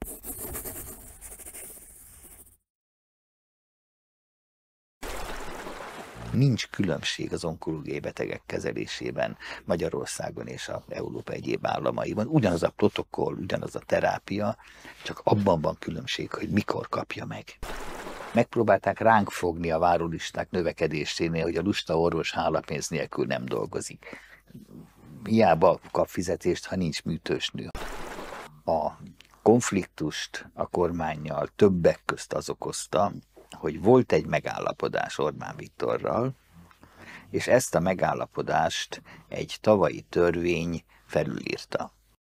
Nincs különbség az onkológiai betegek kezelésében Magyarországon és az Európa egyéb államaiban. Ugyanaz a protokoll, ugyanaz a terápia, csak abban van különbség, hogy mikor kapja meg. Megpróbálták ránk fogni a várólisták növekedésénél, hogy a lusta orvos hálapénz nélkül nem dolgozik. Hiába kap fizetést, ha nincs műtősnő. A konfliktust a kormánnyal többek közt az okozta, hogy volt egy megállapodás Orbán Viktorral, és ezt a megállapodást egy tavalyi törvény felülírta.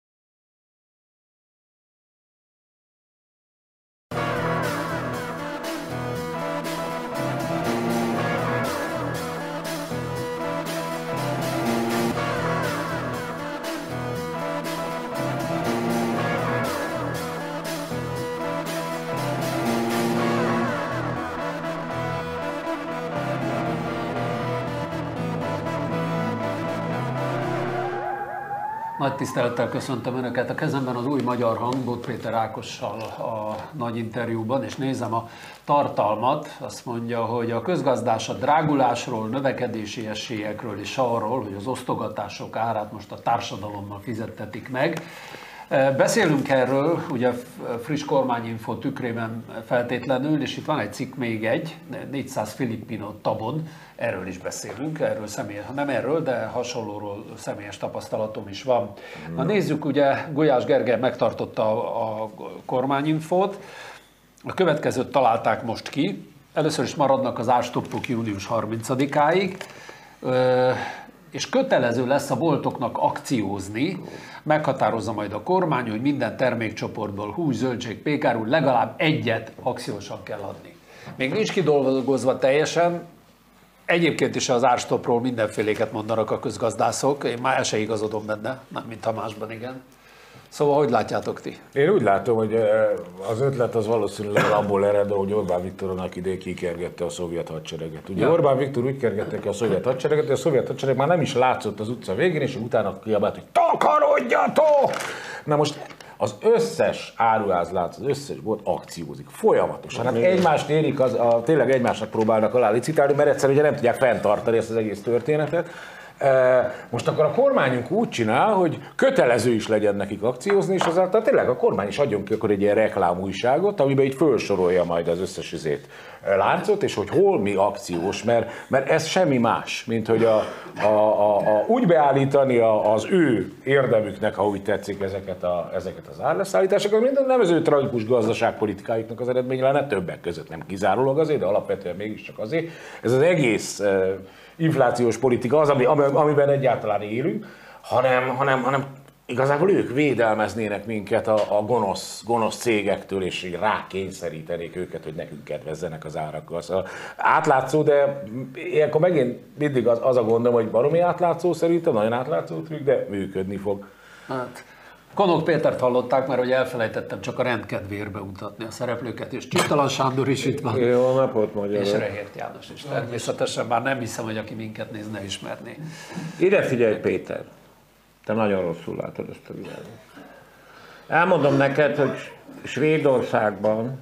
Nagy tisztelettel köszöntöm Önöket, a kezemben az Új Magyar Hang, Bot Péter Ákossal a nagy interjúban, és nézem a tartalmat, azt mondja, hogy a közgazdás a drágulásról, növekedési esélyekről és arról, hogy az osztogatások árát most a társadalommal fizettetik meg. Beszélünk erről, ugye friss kormányinfo tükrében feltétlenül, és itt van egy cikk, még egy, 400 Filippino tabon, erről is beszélünk, erről nem erről, de hasonlóról személyes tapasztalatom is van. Na nézzük, ugye Gulyás Gergely megtartotta a kormányinfót, a következőt találták most ki, először is maradnak az árstoppok június 30-áig, és kötelező lesz a boltoknak akciózni, meghatározza majd a kormány, hogy minden termékcsoportból hús, zöldség, pékárú legalább egyet akciósan kell adni. Még nincs kidolgozva teljesen, egyébként is az árstoppról mindenféléket mondanak a közgazdászok, én már el se igazodom benne, nem mint a másban, igen. Szóval hogy látjátok ti? Én úgy látom, hogy az ötlet az valószínűleg abból ered, hogy Orbán Viktor annak idején kikergette a szovjet hadsereget. Ugye Orbán Viktor úgy kergette ki a szovjet hadsereget, hogy a szovjet hadsereg már nem is látszott az utca végén, és utána kiabált, hogy takarodjatok! Na most az összes áruházlánc, az összes bolt akciózik folyamatosan. Hát egymást érik, tényleg egymásnak próbálnak alá licitálni, mert egyszerűen nem tudják fenntartani ezt az egész történetet. Most akkor a kormányunk úgy csinál, hogy kötelező is legyen nekik akciózni, és azáltal tényleg a kormány is adjon ki akkor egy ilyen reklámújságot, amiben így fölsorolja majd az összes láncot, és hogy hol mi akciós, mert ez semmi más, mint hogy úgy beállítani az ő érdemüknek, ha úgy tetszik, ezeket az árleszállításokat, mint a nevező tragikus gazdaságpolitikáiknak az eredménye lenne, többek között nem kizárólag azért, de alapvetően mégiscsak azért. Ez az egész inflációs politika az, amiben egyáltalán élünk, hanem igazából ők védelmeznének minket a gonosz cégektől, és így rákényszerítenék őket, hogy nekünk kedvezzenek az árakkal. Szóval átlátszó, de ilyenkor megint mindig az a gondom, hogy baromi átlátszó szerintem, nagyon átlátszó trükk, de működni fog. Hát, Konok Pétert hallották, mert hogy elfelejtettem csak a rendkedvéért bemutatni a szereplőket, és Csittalan Sándor is itt van. Jó napot, magyar. És Rehért János is. Természetesen már nem hiszem, hogy aki minket néz, ne ismerné. Ide figyelj, Péter, te nagyon rosszul látod ezt a világot. Elmondom neked, hogy Svédországban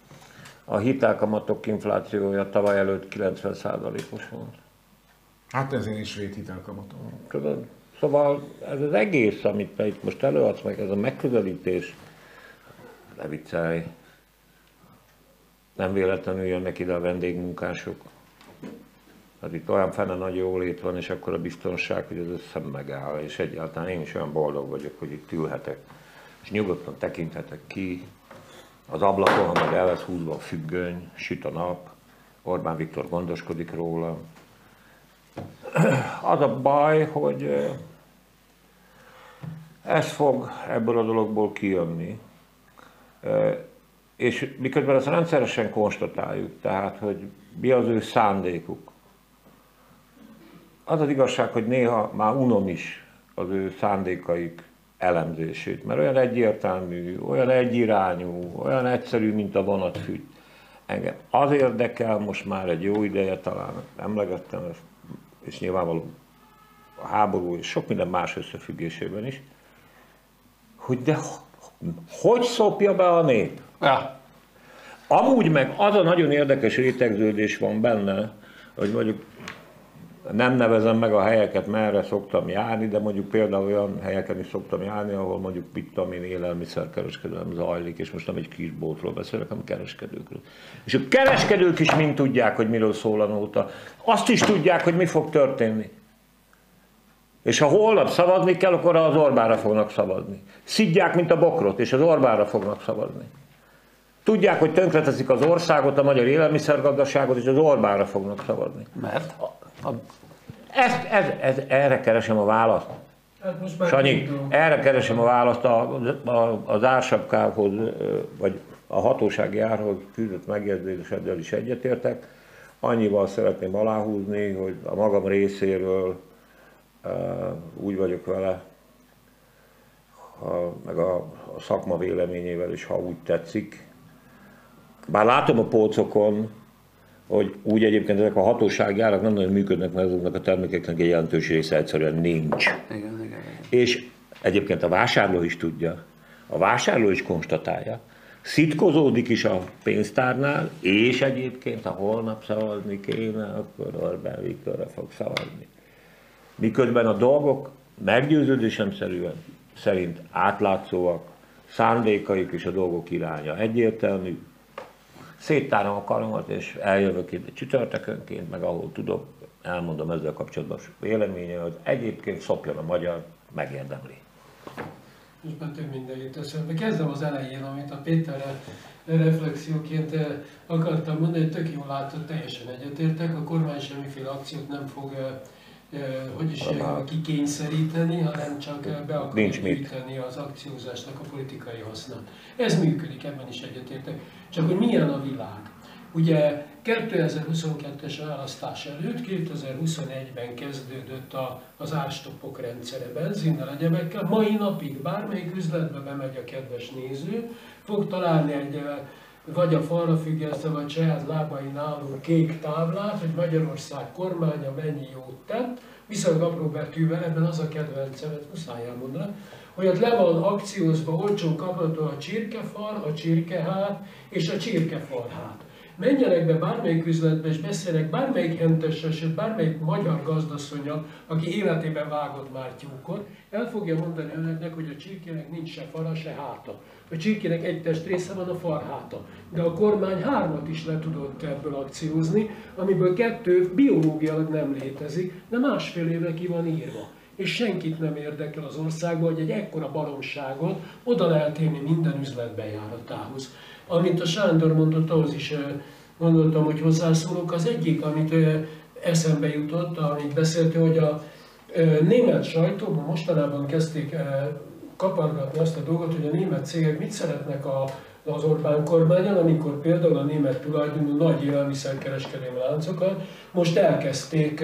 a hitelkamatok inflációja tavaly előtt 90%-os volt. Hát ezért is svéd hitelkamatok. Tudod? Szóval ez az egész, amit te itt most előadsz, meg ez a megközelítés, ne viccelj, nem véletlenül jönnek ide a vendégmunkások. Hát itt olyan fene nagy jólét van, és akkor a biztonság, hogy az összem megáll, és egyáltalán én is olyan boldog vagyok, hogy itt ülhetek, és nyugodtan tekinthetek ki az ablakon, ha meg el lesz húzva a függöny, süt a nap, Orbán Viktor gondoskodik róla. Az a baj, hogy ez fog ebből a dologból kijönni, és miközben ezt rendszeresen konstatáljuk, tehát, hogy mi az ő szándékuk. Az az igazság, hogy néha már unom is az ő szándékaik elemzését, mert olyan egyértelmű, olyan egyirányú, olyan egyszerű, mint a vonatfügy. Engem az érdekel most már egy jó ideje, talán emlegettem ezt, és nyilvánvalóan a háború és sok minden más összefüggésében is, hogy de Hogy szopja be a nép? Ja. Amúgy meg az a nagyon érdekes rétegződés van benne, hogy mondjuk nem nevezem meg a helyeket, merre szoktam járni, de mondjuk például olyan helyeken is szoktam járni, ahol mondjuk vitamin élelmiszerkereskedelem zajlik, és most nem egy kis boltról beszélek, hanem kereskedőkről. És a kereskedők is mind tudják, hogy miről szól a nóta. Azt is tudják, hogy mi fog történni. És ha holnap szavazni kell, akkor az Orbánra fognak szavazni. Szidják, mint a bokrot, és az Orbánra fognak szavazni. Tudják, hogy tönkreteszik az országot, a magyar élelmiszergazdaságot, és az Orbánra fognak szavazni. Mert? Erre keresem a választ. Hát most már Sanyi, erre keresem a választ az ársapkához, vagy a hatósági árhoz küldött megjegyzéseddel is egyetértek. Annyival szeretném aláhúzni, hogy a magam részéről úgy vagyok vele, meg a szakma véleményével is, ha úgy tetszik. Bár látom a polcokon, hogy úgy egyébként ezek a hatósági árak nem nagyon működnek, mert azoknak a termékeknek egy jelentős része egyszerűen nincs. Igen. És egyébként a vásárló is tudja, a vásárló is konstatálja, szitkozódik is a pénztárnál, és egyébként, ha holnap szavazni kéne, akkor Orbán Viktorra fog szavazni. Miközben a dolgok meggyőződésem szerint átlátszóak, szándékaik és a dolgok iránya egyértelmű. Széttárom a karomat, és eljövök itt csütörtökönként, meg ahol tudok, elmondom ezzel kapcsolatban véleményem, hogy egyébként szopjon a magyar, megérdemli. Most már több minden jut eszembe. Kezdem az elején, amit a Péterre reflexióként akartam mondani, hogy tök jól látod, teljesen egyetértek. A kormány semmiféle akciót nem fog kikényszeríteni, hanem csak be akarja gyűjteni az akciózásnak a politikai hasznát. Ez működik, ebben is egyetértek. Csak hogy milyen a világ. Ugye 2022-es választás előtt, 2021-ben kezdődött az árstoppok rendszere benzinnel, egyebekkel. Mai napig bármelyik üzletbe bemegy a kedves néző, fog találni egy vagy a falra függesztve, vagy saját lábain álló kék táblát, hogy Magyarország kormánya mennyi jót tett, viszonylag apró betűvel, ebben az a kedvencem, muszáj elmondanom, hogy ott le van akciózva, olcsón kapható a csirkefal, a csirkehát és a csirkefarhát. Menjenek be bármelyik üzletbe és beszélnek bármelyik hentessel, sőt bármelyik magyar gazdasszonnyal, aki életében vágott már tyúkot, el fogja mondani önöknek, hogy a csirkének nincs se fara, se háta. A csirkének egy testrésze van, a farháta. De a kormány 3 is le tudott ebből akciózni, amiből 2 biológiailag nem létezik, de másfél éve ki van írva. És senkit nem érdekel az országban, hogy egy ekkora baromságot oda lehet érni minden üzletbejáratához. Amint a Sándor mondott, ahhoz is gondoltam, hogy hozzászólok. Az egyik, amit eszembe jutott, amit beszéltünk, hogy a német sajtóban mostanában kezdték kapargatni azt a dolgot, hogy a német cégek mit szeretnek az Orbán kormányon, amikor például a német tulajdonú nagy élelmiszerkereskedelmi láncokat most elkezdték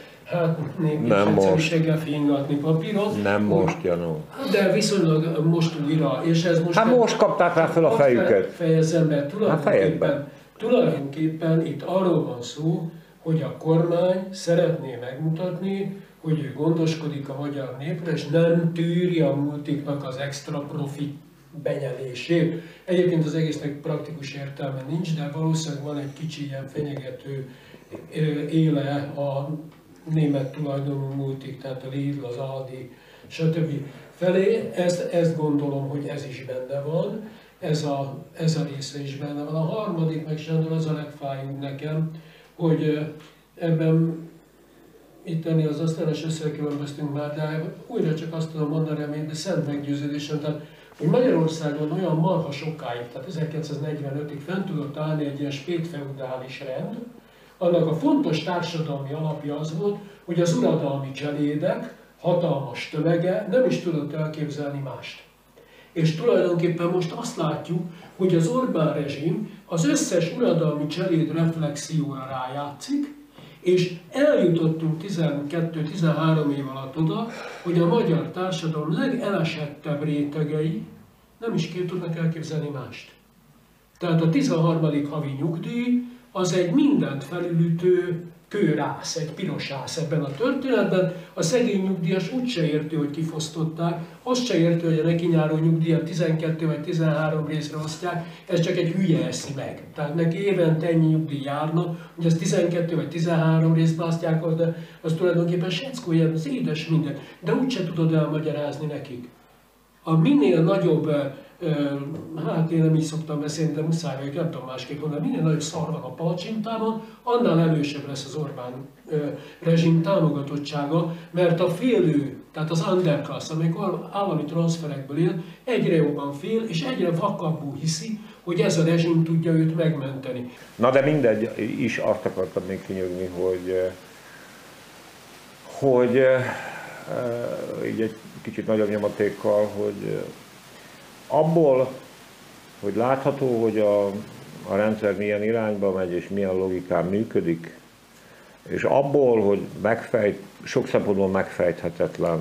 népszerűséggel fingatni papírot. Nem most, Janó. De viszonylag most újra, és ez most... Hát most kapták rá fel a fejüket. Fejezem be, tulajdonképpen itt arról van szó, hogy a kormány szeretné megmutatni, hogy ő gondoskodik a magyar népről, és nem tűri a multiknak az extra profit benyelését. Egyébként az egésznek praktikus értelme nincs, de valószínűleg van egy kicsi ilyen fenyegető éle a német tulajdonú multik, tehát a Lidl, az Aldi, stb. Felé. Ezt gondolom, hogy ez is benne van, ez a része is benne van. A harmadik, meg Sándor, az a legfájóbb nekem, hogy ebben itteni az asztalos összekülönböztünk már, de újra csak azt tudom mondani, amit szent meggyőződésem, tehát hogy Magyarországon olyan marha sokáig, tehát 1945-ig fent tudott állni egy ilyen spétfeudális rend, annak a fontos társadalmi alapja az volt, hogy az uradalmi cselédek hatalmas tömege nem is tudott elképzelni mást. És tulajdonképpen most azt látjuk, hogy az Orbán rezsim az összes uradalmi cseléd reflexióra rájátszik, és eljutottunk 12-13 év alatt oda, hogy a magyar társadalom legelesettebb rétegei nem is tudnak elképzelni mást. Tehát a 13. havi nyugdíj az egy mindent felülütő kőrász, egy piros rász ebben a történetben. A szegény nyugdíjas úgyse érti, hogy kifosztották, azt se érti, hogy a neki nyáró nyugdíjat 12 vagy 13 részre osztják, ez csak egy hülye eszi meg. Tehát neki évente ennyi nyugdíj járna, hogy ezt 12 vagy 13 részre osztják, de az tulajdonképpen seckója, az édes minden, de úgyse tudod elmagyarázni nekik. A minél nagyobb, hát én nem így szoktam beszélni, de muszáj vagyok, nem tudom másképp mondani, minél nagyobb szar van a palcsintában, annál erősebb lesz az Orbán rezsim támogatottsága, mert a félő, tehát az underclass, amikor állami transferekből él, egyre jobban fél, és egyre vakabbul hiszi, hogy ez a rezsim tudja őt megmenteni. Na de mindegy, is azt akartam még kinyögni, hogy így egy kicsit nagyobb nyomatékkal, hogy abból, hogy látható, hogy a rendszer milyen irányba megy, és milyen logikán működik, és abból, hogy sok szempontból megfejthetetlen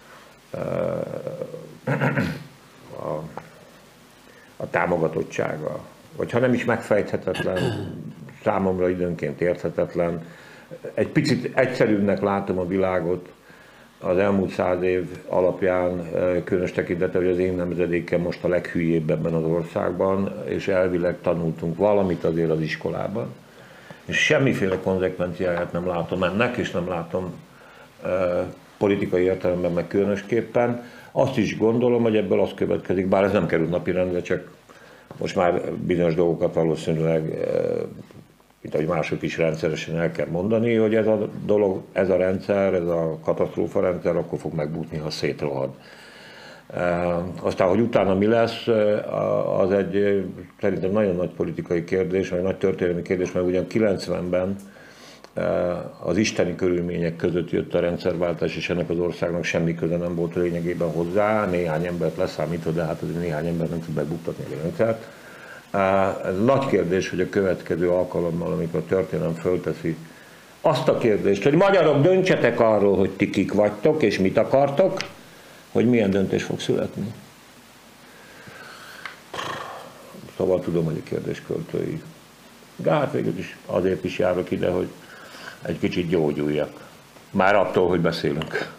a támogatottsága, vagy ha nem is megfejthetetlen, számomra időnként érthetetlen, egy picit egyszerűbbnek látom a világot az elmúlt 100 év alapján, különös tekintettel, hogy az én nemzedékem most a leghülyébb ebben az országban, és elvileg tanultunk valamit azért az iskolában. És semmiféle konzekvenciáját nem látom ennek, és nem látom politikai értelemben meg különösképpen. Azt is gondolom, hogy ebből az következik, bár ez nem került napirendre, csak most már bizonyos dolgokat valószínűleg, mint ahogy mások is rendszeresen el kell mondani, hogy ez a dolog, ez a rendszer, ez a katasztrófa rendszer akkor fog megbutni, ha szétrohad. Aztán, hogy utána mi lesz, az egy szerintem nagyon nagy politikai kérdés, vagy nagy történelmi kérdés, mert ugyan 90-ben az isteni körülmények között jött a rendszerváltás, és ennek az országnak semmi köze nem volt lényegében hozzá, néhány embert leszámítva, de hát azért néhány ember nem tud megbuktatni a rendszert. Nagy kérdés, hogy a következő alkalommal, amikor a történelem fölteszi azt a kérdést, hogy magyarok, döntsetek arról, hogy ti kik vagytok, és mit akartok, hogy milyen döntés fog születni. Szóval tudom, hogy a kérdés költői. De hát végül is azért is járok ide, hogy egy kicsit gyógyuljak. Már attól, hogy beszélünk.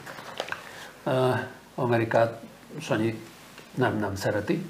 Amerikát Sanyi nem szereti.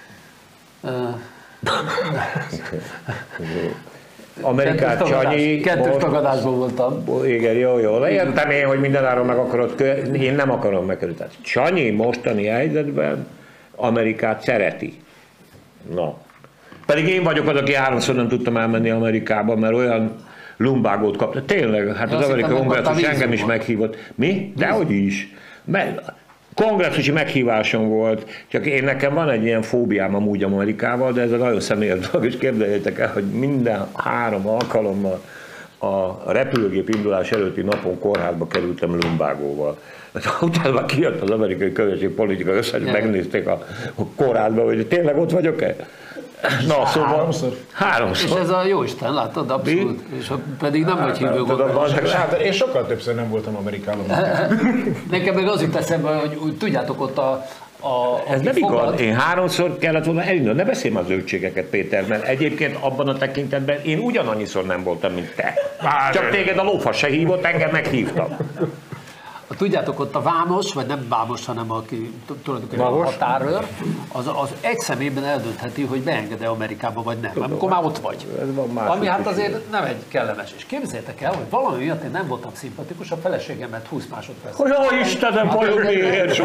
Amerikát Sanyi... Kettős tagadásból voltam. Igen, jó. Értem én, hogy mindenáron meg akarod én nem akarom megkerülni. Sanyi mostani helyzetben Amerikát szereti. Na. Pedig én vagyok az, aki 3-szor nem tudtam elmenni Amerikába, mert olyan lumbágót kapta. Tényleg, hát az amerikai kongresszus engem is meghívott. Mi? Dehogy is. Kongresszusi meghívásom volt, csak nekem van egy ilyen fóbiám amúgy Amerikával, de ez a nagyon személyes dolog, és képzeljétek el, hogy minden 3 alkalommal a repülőgép indulás előtti napon kórházba kerültem lumbágóval. Utána kijött az amerikai közösségpolitika össze, hogy megnézték a kórházba, hogy tényleg ott vagyok-e? Na, szóval 3-szor. És ez a jóisten, látod, abszolút. És pedig nem vagy hívő gondolat. Hát, én sokkal többször nem voltam Amerikában. Nekem meg az jut eszembe, hogy tudjátok ott ez nem igaz, én 3-szor kellett volna elindulni. Ne beszélj már zöldségeket, Péter, mert egyébként abban a tekintetben én ugyanannyiszor nem voltam, mint te. Csak téged a lófasz se hívott, engem meghívtam. Tudjátok, ott a vámos, vagy nem vámos, hanem aki tulajdonképpen a határőr, az egy személyben eldöntheti, hogy beenged-e Amerikába, vagy nem, amikor már ott vagy. Ami hát azért nem egy kellemes. És képzeljétek el, hogy valami miatt én nem voltam szimpatikus, a feleségemet 20 másodperc. Jó Istenem, vajon miért?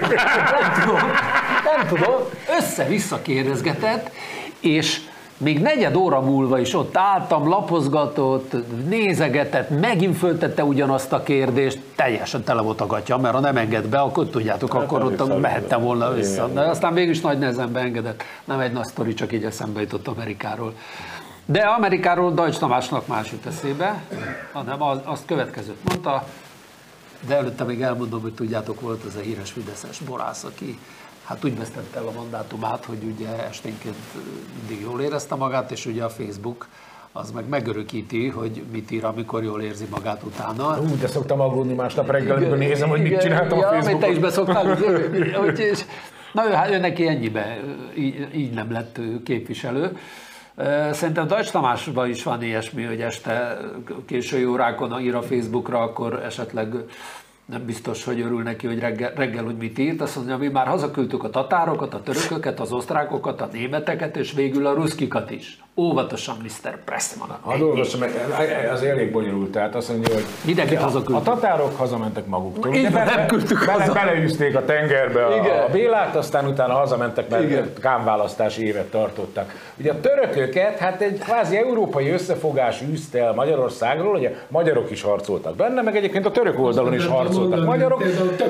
Nem tudom, össze-vissza kérdezgetett, és még 4 óra múlva is ott álltam, lapozgatott, nézegetett, megint föltette ugyanazt a kérdést, teljesen tele volt a gatya, mert ha nem enged be, akkor tudjátok, akkor ott mehettem volna vissza. De aztán mégis nagy nehezen beengedett. Nem egy nagy sztori, csak így eszembe jutott Amerikáról. De Amerikáról Deutsch Tamásnak más jut eszébe, hanem azt következőt mondta, de előtte még elmondom, hogy tudjátok, volt ez a híres fideszes borász, aki hát úgy vesztette el a mandátumát, hogy ugye esténként mindig jól érezte magát, és ugye a Facebook az meg megörökíti, hogy mit ír, amikor jól érzi magát utána. De szoktam aggódni másnap reggel, amikor nézem, hogy mit csináltam a Facebookon. Te is beszoktál, na ő neki ennyibe így nem lett képviselő. Szerintem Deutsch Tamásban is van ilyesmi, hogy este késői órákon ír a Facebookra, akkor esetleg nem biztos, hogy örül neki, hogy reggel hogy mit írt. Azt mondja, mi már hazaküldtük a tatárokat, a törököket, az osztrákokat, a németeket, és végül a ruszkikat is. Óvatosan, Mr. Pressman. Hadd olvasom, az elég bonyolult, tehát azt mondja, hogy mindenkit hazaküldtük. A tatárok hazamentek maguktól. Igen, nem küldtük haza. Beleűzték a tengerbe a Bélát, aztán utána hazamentek, mert kámválasztási évet tartottak. Ugye a törököket, hát egy kvázi európai összefogás űzte el Magyarországról, ugye magyarok is harcoltak benne, meg egyébként a török oldalon is harcoltak magyarok.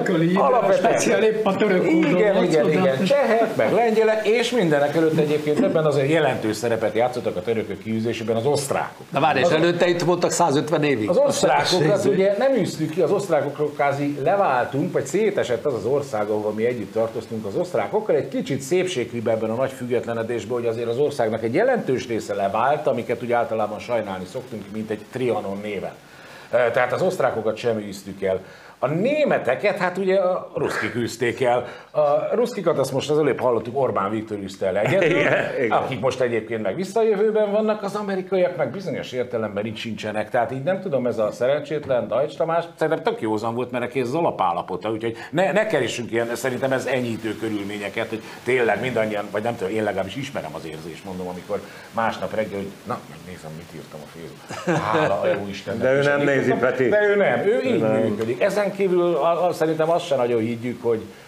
Alapvetően épp a török oldalon. Igen, csehek, meg lengyelek, és mindenek előtt egyébként ebben azért jelentős szerepet játszottak a törökök kiűzésében az osztrákok. Na várj, és előtte itt voltak 150 évig. Az osztrákokat ugye nem űztük ki, az osztrákokról kázi leváltunk, vagy szétesett az ország, ahol mi együtt tartoztunk az osztrákokkal, egy kicsit szépségűbb ebben a nagy függetlenedésben, hogy azért az országnak egy jelentős része levált, amiket ugye általában sajnálni szoktunk, mint egy Trianon néven. Tehát az osztrákokat sem űztük el. A németeket, hát ugye a ruszkik űzték el. A ruszkikat azt most az előbb hallottuk, Orbán Viktor űzte el egyedül, akik most egyébként meg visszajövőben vannak, az amerikaiak meg bizonyos értelemben itt sincsenek. Tehát így nem tudom, ez a szerencsétlen Deutsch Tamás, szerintem tök józan volt, mert neki ez az alapállapota, úgyhogy ne keressünk ilyen, szerintem ez enyhítő körülményeket, hogy tényleg mindannyian, vagy nem tudom, én legalábbis ismerem az érzést, mondom, amikor másnap reggel, hogy na, megnézem, mit írtam a Facebookon. Hála a jó Istennek. De ő nem nézi, Peti. De ő nem, ő így működik. Ezen kívül szerintem azt sem nagyon higgyük,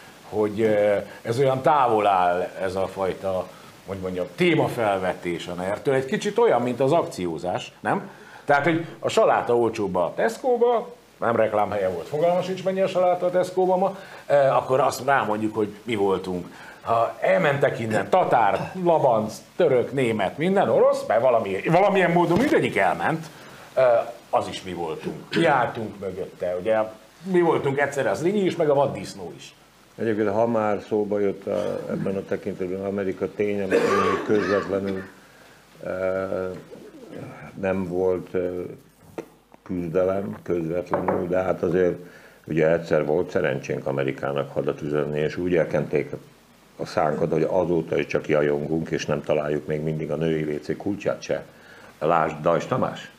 hogy ez olyan távol áll, ez a fajta, hogy mondjam, témafelvetés a NER-től. Egy kicsit olyan, mint az akciózás, nem? Tehát, hogy a saláta olcsóbb a Tesco-ba, nem reklámhelye volt, fogalmas sincs mennyi a saláta a Tesco-ba ma, akkor azt rámondjuk, hogy mi voltunk. Ha elmentek innen, tatár, labanc, török, német, minden orosz, mert valamilyen módon mindegyik elment, az is mi voltunk. Mi álltunk mögötte, ugye mi voltunk egyszerre az Linyi is, meg a vaddisznó is. Egyébként, ha már szóba jött ebben a tekintetben Amerika tény, hogy közvetlenül nem volt küzdelem közvetlenül, de hát azért ugye egyszer volt szerencsénk Amerikának hadat üzenni, és úgy elkenték a szánkat, hogy azóta is csak jajongunk, és nem találjuk még mindig a női WC kulcsát se. Lásd Deutsch Tamás.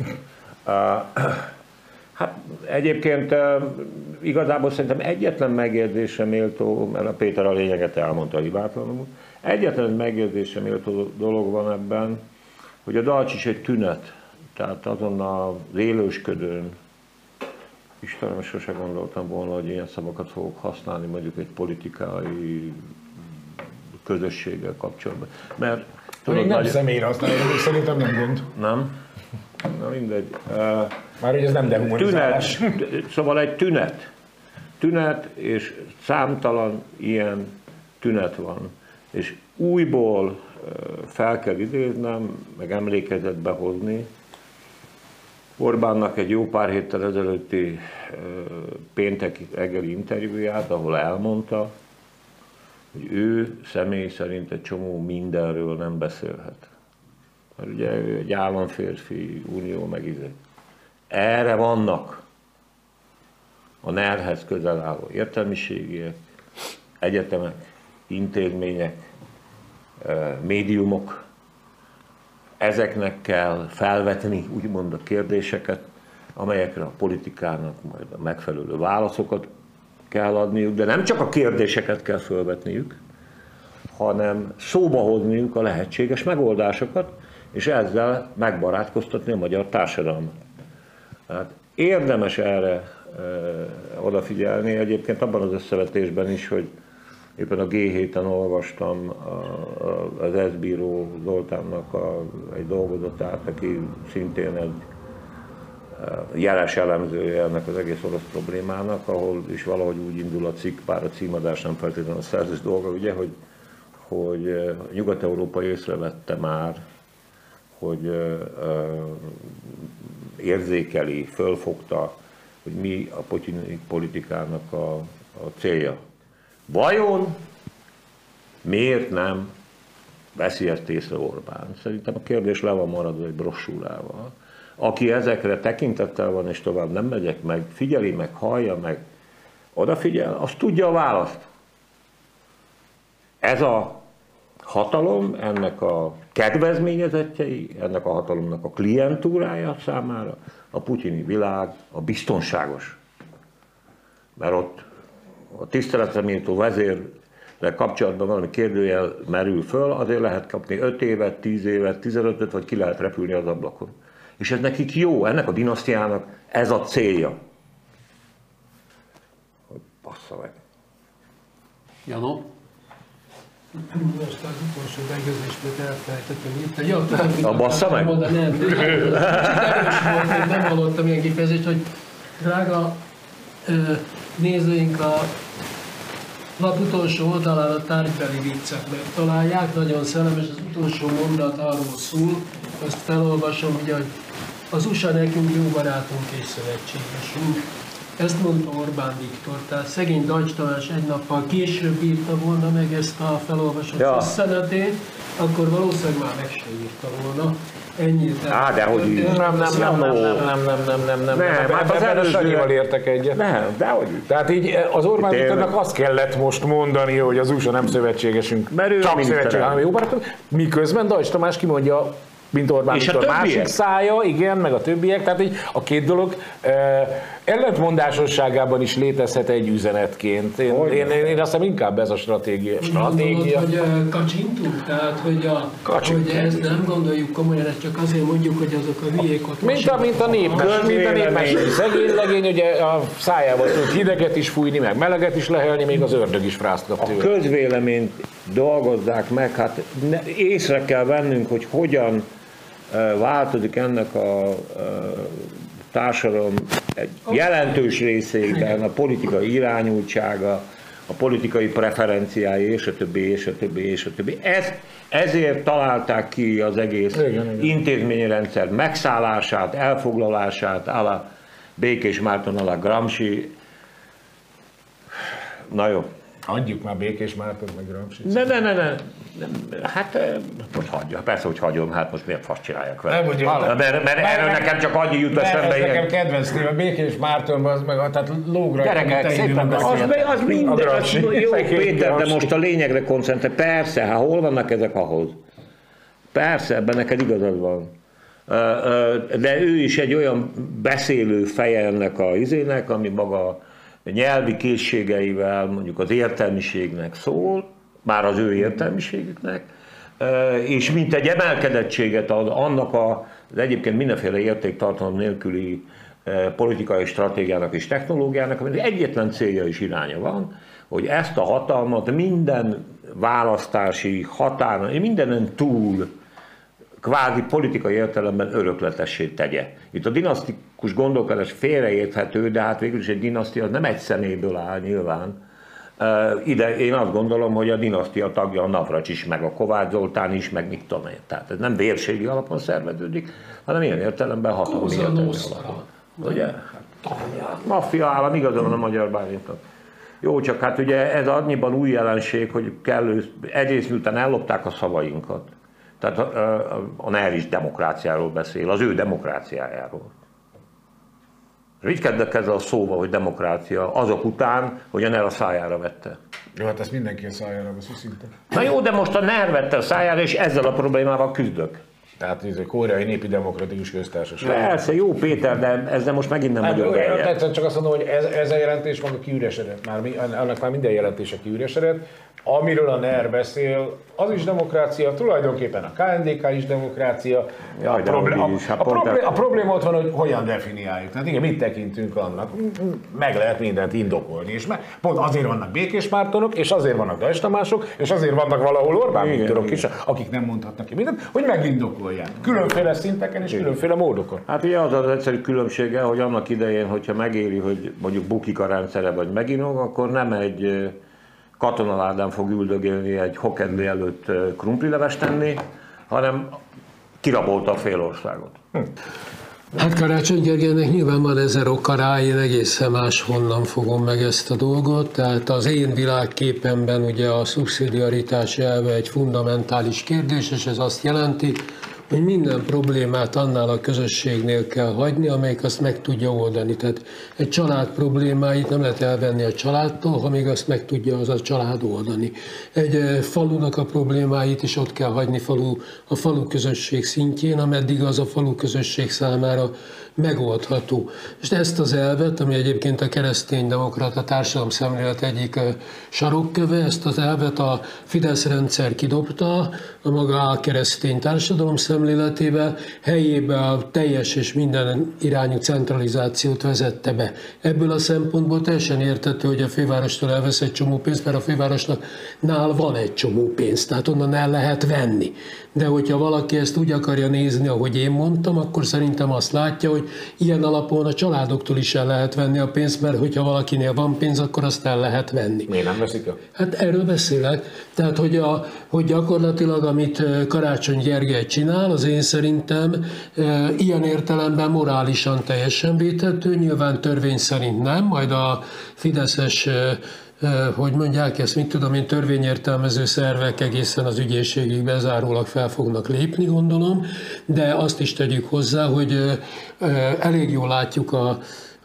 Hát egyébként igazából szerintem egyetlen megjegyzésre méltó, mert a Péter a lényeget elmondta hibátlanul, egyetlen megjegyzésre méltó dolog van ebben, hogy a Deutsch is egy tünet, tehát azon az élősködőn, Istenem, sose gondoltam volna, hogy ilyen szavakat fogok használni mondjuk egy politikai közösséggel kapcsolatban. Mert tudod, nem személyre használni, szerintem nem gond. Nem? Na mindegy. Már hogy ez nem dehumanizálás. Szóval egy tünet. Tünet, és számtalan ilyen tünet van. És újból fel kell idéznem, meg emlékezetbe hozni Orbánnak egy jó pár héttel ezelőtti péntek reggeli interjúját, ahol elmondta, hogy ő személy szerint egy csomó mindenről nem beszélhet. Mert ugye ő egy államférfi, unió meg izé. Erre vannak a NER-hez közel álló értelmiségiek, egyetemek, intézmények, médiumok. Ezeknek kell felvetni úgymond a kérdéseket, amelyekre a politikának majd a megfelelő válaszokat kell adniuk, de nem csak a kérdéseket kell felvetniük, hanem szóba hozniuk a lehetséges megoldásokat, és ezzel megbarátkoztatni a magyar társadalmat. Hát érdemes erre odafigyelni, egyébként abban az összevetésben is, hogy éppen a G7-en olvastam az S-bíró Zoltánnak egy dolgozatát, aki szintén egy jeles elemzője ennek az egész orosz problémának, ahol is valahogy úgy indul a cikk, bár a címadás nem feltétlenül a szerzős dolga, ugye, hogy Nyugat-Európa észrevette már, hogy érzékeli, fölfogta, hogy mi a putyini politikának a célja. Vajon miért nem veszi ezt észre Orbán? Szerintem a kérdés le van maradva egy brossúrával. Aki ezekre tekintettel van, és tovább nem megyek meg, figyeli meg, hallja meg, odafigyel, az tudja a választ. Ez a hatalom, ennek a kedvezményezettjei, ennek a hatalomnak a klientúrája számára a putyini világ a biztonságos. Mert ott a tiszteletre méltó vezérrel kapcsolatban valami kérdőjel merül föl, azért lehet kapni 5 évet, 10 évet, 15-öt, vagy ki lehet repülni az ablakon. És ez nekik jó, ennek a dinasztiának ez a célja. Hogy bassza meg. Janó? Most az utolsó megjegyzésmet elfelejtettem itt. A bassza meg? Nem hallottam ilyen kifejezést, hogy drága nézőink, a lap utolsó oldalán a tárgybeli viccet megtalálják, nagyon szellemes, az utolsó mondat arról szól, azt felolvasom, ugye, hogy az USA nekünk jó barátunk és szövetségesünk. Ezt mondta Orbán Viktor, tehát szegény Deutsch Tamás egy nappal később írta volna meg ezt a felolvasott összenetét, akkor valószínűleg már meg sem írta volna. Ennyit. De hogy így. Nem, hát az előzővel értek egyet. Nem, de hogy így. Tehát így az Orbán Viktornak azt kellett most mondani, hogy az USA nem szövetségesünk, csak szövetségesünk, hanem jó barátunk, miközben Deutsch Tamás kimondja, mint Orbán Viktor másik szája, igen, meg a többiek, tehát így a két dolog ellentmondásosságában is létezhet egy üzenetként. Én azt hiszem inkább ez a stratégia. Gondolod, hogy kacsintunk? Tehát, hogy ezt nem gondoljuk komolyan, ezt csak azért mondjuk, hogy azok a hülyék ott... Mint a népmesélő szegény legény, ugye a szájával tud hideget is fújni, meg meleget is lehelni, még az ördög is frászt kap tőle. A közvéleményt dolgozzák meg, hát észre kell vennünk, hogy hogyan változik ennek a társadalom egy jelentős részében a politikai irányultsága, a politikai preferenciái, és a többi, és a többi, és a többi. Ezért találták ki az egész intézményrendszer megszállását, elfoglalását, à la Békés Márton, à la Gramsci. Na jó. Adjuk már Békés Márton, meg Gramsci. Ne. Hát most hagyja. Persze, hogy hagyom, hát most miért fasz csinálják vele? Mert erről nekem csak annyi jut eszembe. Ez nekem kedvenc téma, Békés Mártonban, az meg tehát lógra. Gyerekek, szépen beszéltek. Az minden, jó Péter, de most a lényegre koncentrál. Persze, hát hol vannak ezek ahhoz? Persze, ebben neked igazad van. De ő is egy olyan beszélő feje ennek a izének, ami maga nyelvi készségeivel mondjuk az értelmiségnek szól, már az ő értelmiségüknek, és mint egy emelkedettséget ad annak az egyébként mindenféle értéktartalom nélküli politikai stratégiának és technológiának, aminek egyetlen célja és iránya van, hogy ezt a hatalmat minden választási határon, mindenen túl kvázi politikai értelemben örökletessé tegye. Itt a dinasztikus gondolkodás félreérthető, de hát végül is egy dinasztia nem egy személyből áll nyilván. Ide én azt gondolom, hogy a dinasztia tagja a Navracsics, meg a Kovács Zoltán is, meg mit tudom én. Tehát ez nem vérségi alapon szerveződik, hanem ilyen értelemben hatalmi értelemben alapon. Ugye? Maffia állam, igaza van a magyar Bálintnak. Jó, csak hát ugye ez annyiban új jelenség, hogy egyrészt miután ellopták a szavainkat. Tehát a NER is demokráciáról beszél, az ő demokráciájáról. Mit kezdek ezzel a szóval, hogy demokrácia, azok után, hogy a NER a szájára vette? Jó, hát ezt mindenki a szájára veszi szinte. Na jó, de most a NER vette a szájára, és ezzel a problémával küzdök. Tehát ez a Koreai Népi Demokratikus Köztársaság. Persze, jó Péter, de ezzel most megint nem vagyok beljebb. Csak azt mondom, hogy ez a jelentés maga kiüresedett. Annak már minden jelentése kiüresedett. Amiről a NER beszél, az is demokrácia, tulajdonképpen a KNDK is demokrácia. A probléma ott van, hogy hogyan definiáljuk. Tehát igen, mit tekintünk annak? Meg lehet mindent indokolni. És pont azért vannak Békés Mártonok, és azért vannak Deutsch Tamások, és azért vannak valahol Orbán Viktorok is, akik nem mondhatnak ki mindent, hogy megindokolják. Különféle szinteken és különféle módokon. Hát ugye az az egyszerű különbsége, hogy annak idején, hogyha megéri, hogy mondjuk bukik a rendszere, vagy meginog, akkor nem egy katonaládán fog üldögélni egy hokedli előtt krumplilevest tenni, hanem kirabolta a fél országot. Hát Karácsony Gergelynek nyilván van 1000 oka rá, én egészen máshonnan fogom meg ezt a dolgot. Tehát az én világképemben ugye a szubszidiaritás elve egy fundamentális kérdés, és ez azt jelenti, hogy minden problémát annál a közösségnél kell hagyni, amelyik azt meg tudja oldani. Tehát egy család problémáit nem lehet elvenni a családtól, ha még azt meg tudja az a család oldani. Egy falunak a problémáit is ott kell hagyni a falu közösség szintjén, ameddig az a falu közösség számára megoldható. És ezt az elvet, ami egyébként a kereszténydemokrata társadalomszemlélet egyik sarokköve, ezt az elvet a Fidesz rendszer kidobta a maga keresztény társadalomszemléletével, helyébe a teljes és minden irányú centralizációt vezette be. Ebből a szempontból teljesen érthető, hogy a fővárostól elvesz egy csomó pénzt, mert a fővárosnak nál van egy csomó pénz, tehát onnan el lehet venni. De hogyha valaki ezt úgy akarja nézni, ahogy én mondtam, akkor szerintem azt látja, hogy ilyen alapon a családoktól is el lehet venni a pénzt, mert hogyha valakinél van pénz, akkor azt el lehet venni. Miért nem veszik el? Hát erről beszélek. Tehát, hogy gyakorlatilag, amit Karácsony Gergely csinál, az én szerintem ilyen értelemben morálisan teljesen védhető, nyilván törvény szerint nem, majd a fideszes hogy mondják ezt, mit tudom én, törvényértelmező szervek egészen az ügyészségig bezárólag fel fognak lépni, gondolom, de azt is tegyük hozzá, hogy elég jól látjuk a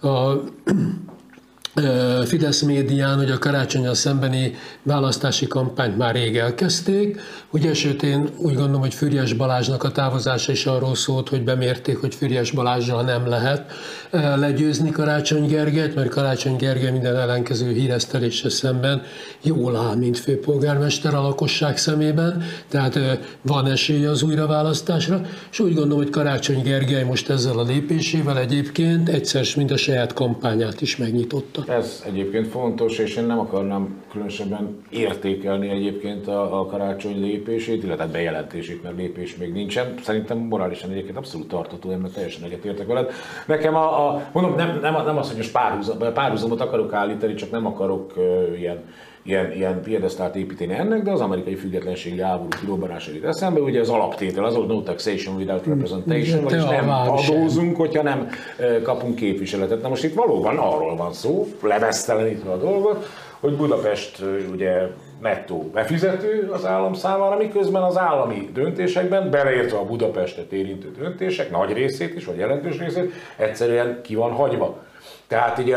Fidesz médián, hogy a Karácsonnyal szembeni választási kampányt már rég elkezdték. Ugye, sőt, én úgy gondolom, hogy Füriyes Balázsnak a távozása is arról szólt, hogy bemérték, hogy Füriyes Balázsral nem lehet legyőzni Karácsony Gergelyt, mert Karácsony Gergely minden ellenkező híreszteléssel szemben jól áll, mint főpolgármester a lakosság szemében, tehát van esélye az újraválasztásra, és úgy gondolom, hogy Karácsony Gergely most ezzel a lépésével egyébként egyszer mind a saját kampányát is megnyitotta. Ez egyébként fontos, és én nem akarnám különösebben értékelni egyébként a Karácsony lépését, illetve bejelentését, mert lépés még nincsen. Szerintem morálisan egyébként abszolút tartató, én teljesen egyetértek veled. Nekem mondom, nem az, hogy most párhuzamot akarok állítani, csak nem akarok ilyen piedesztált építeni ennek, de az amerikai függetlenségi háború kirobbanása jut eszembe, ugye az alaptétel az, hogy no taxation without representation, vagyis nem adózunk, hogyha nem kapunk képviseletet. Na most itt valóban arról van szó, lemeztelenítve a dolgot, hogy Budapest ugye nettó befizető az állam számára, miközben az állami döntésekben, beleértve a Budapestet érintő döntések, nagy részét is, vagy jelentős részét, egyszerűen ki van hagyva. Tehát ugye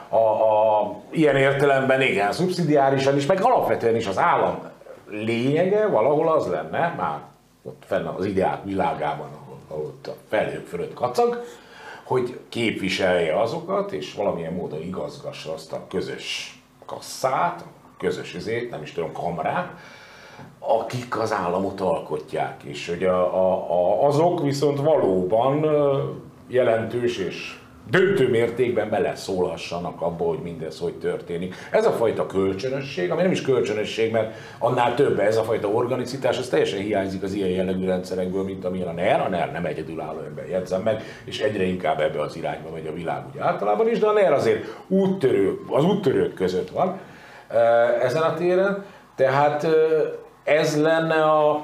ilyen értelemben igen, szubszidiárisan is, meg alapvetően is az állam lényege valahol az lenne, már ott fenn az ideák világában, ahol ott a felhők fölött kacag, hogy képviselje azokat, és valamilyen módon igazgassa azt a közös kasszát, a közös üzét, nem is tudom, kamrát, akik az államot alkotják. És hogy azok viszont valóban jelentős és döntő mértékben beleszólhassanak abba, hogy mindez hogy történik. Ez a fajta kölcsönösség, ami nem is kölcsönösség, mert annál több, ez a fajta organicitás, ez teljesen hiányzik az ilyen jellegű rendszerekből, mint amilyen a NER. A NER nem egyedülálló, ebben jegyzem meg, és egyre inkább ebbe az irányba megy a világ úgy általában is, de a NER azért az úttörők között van ezen a téren. Tehát ez lenne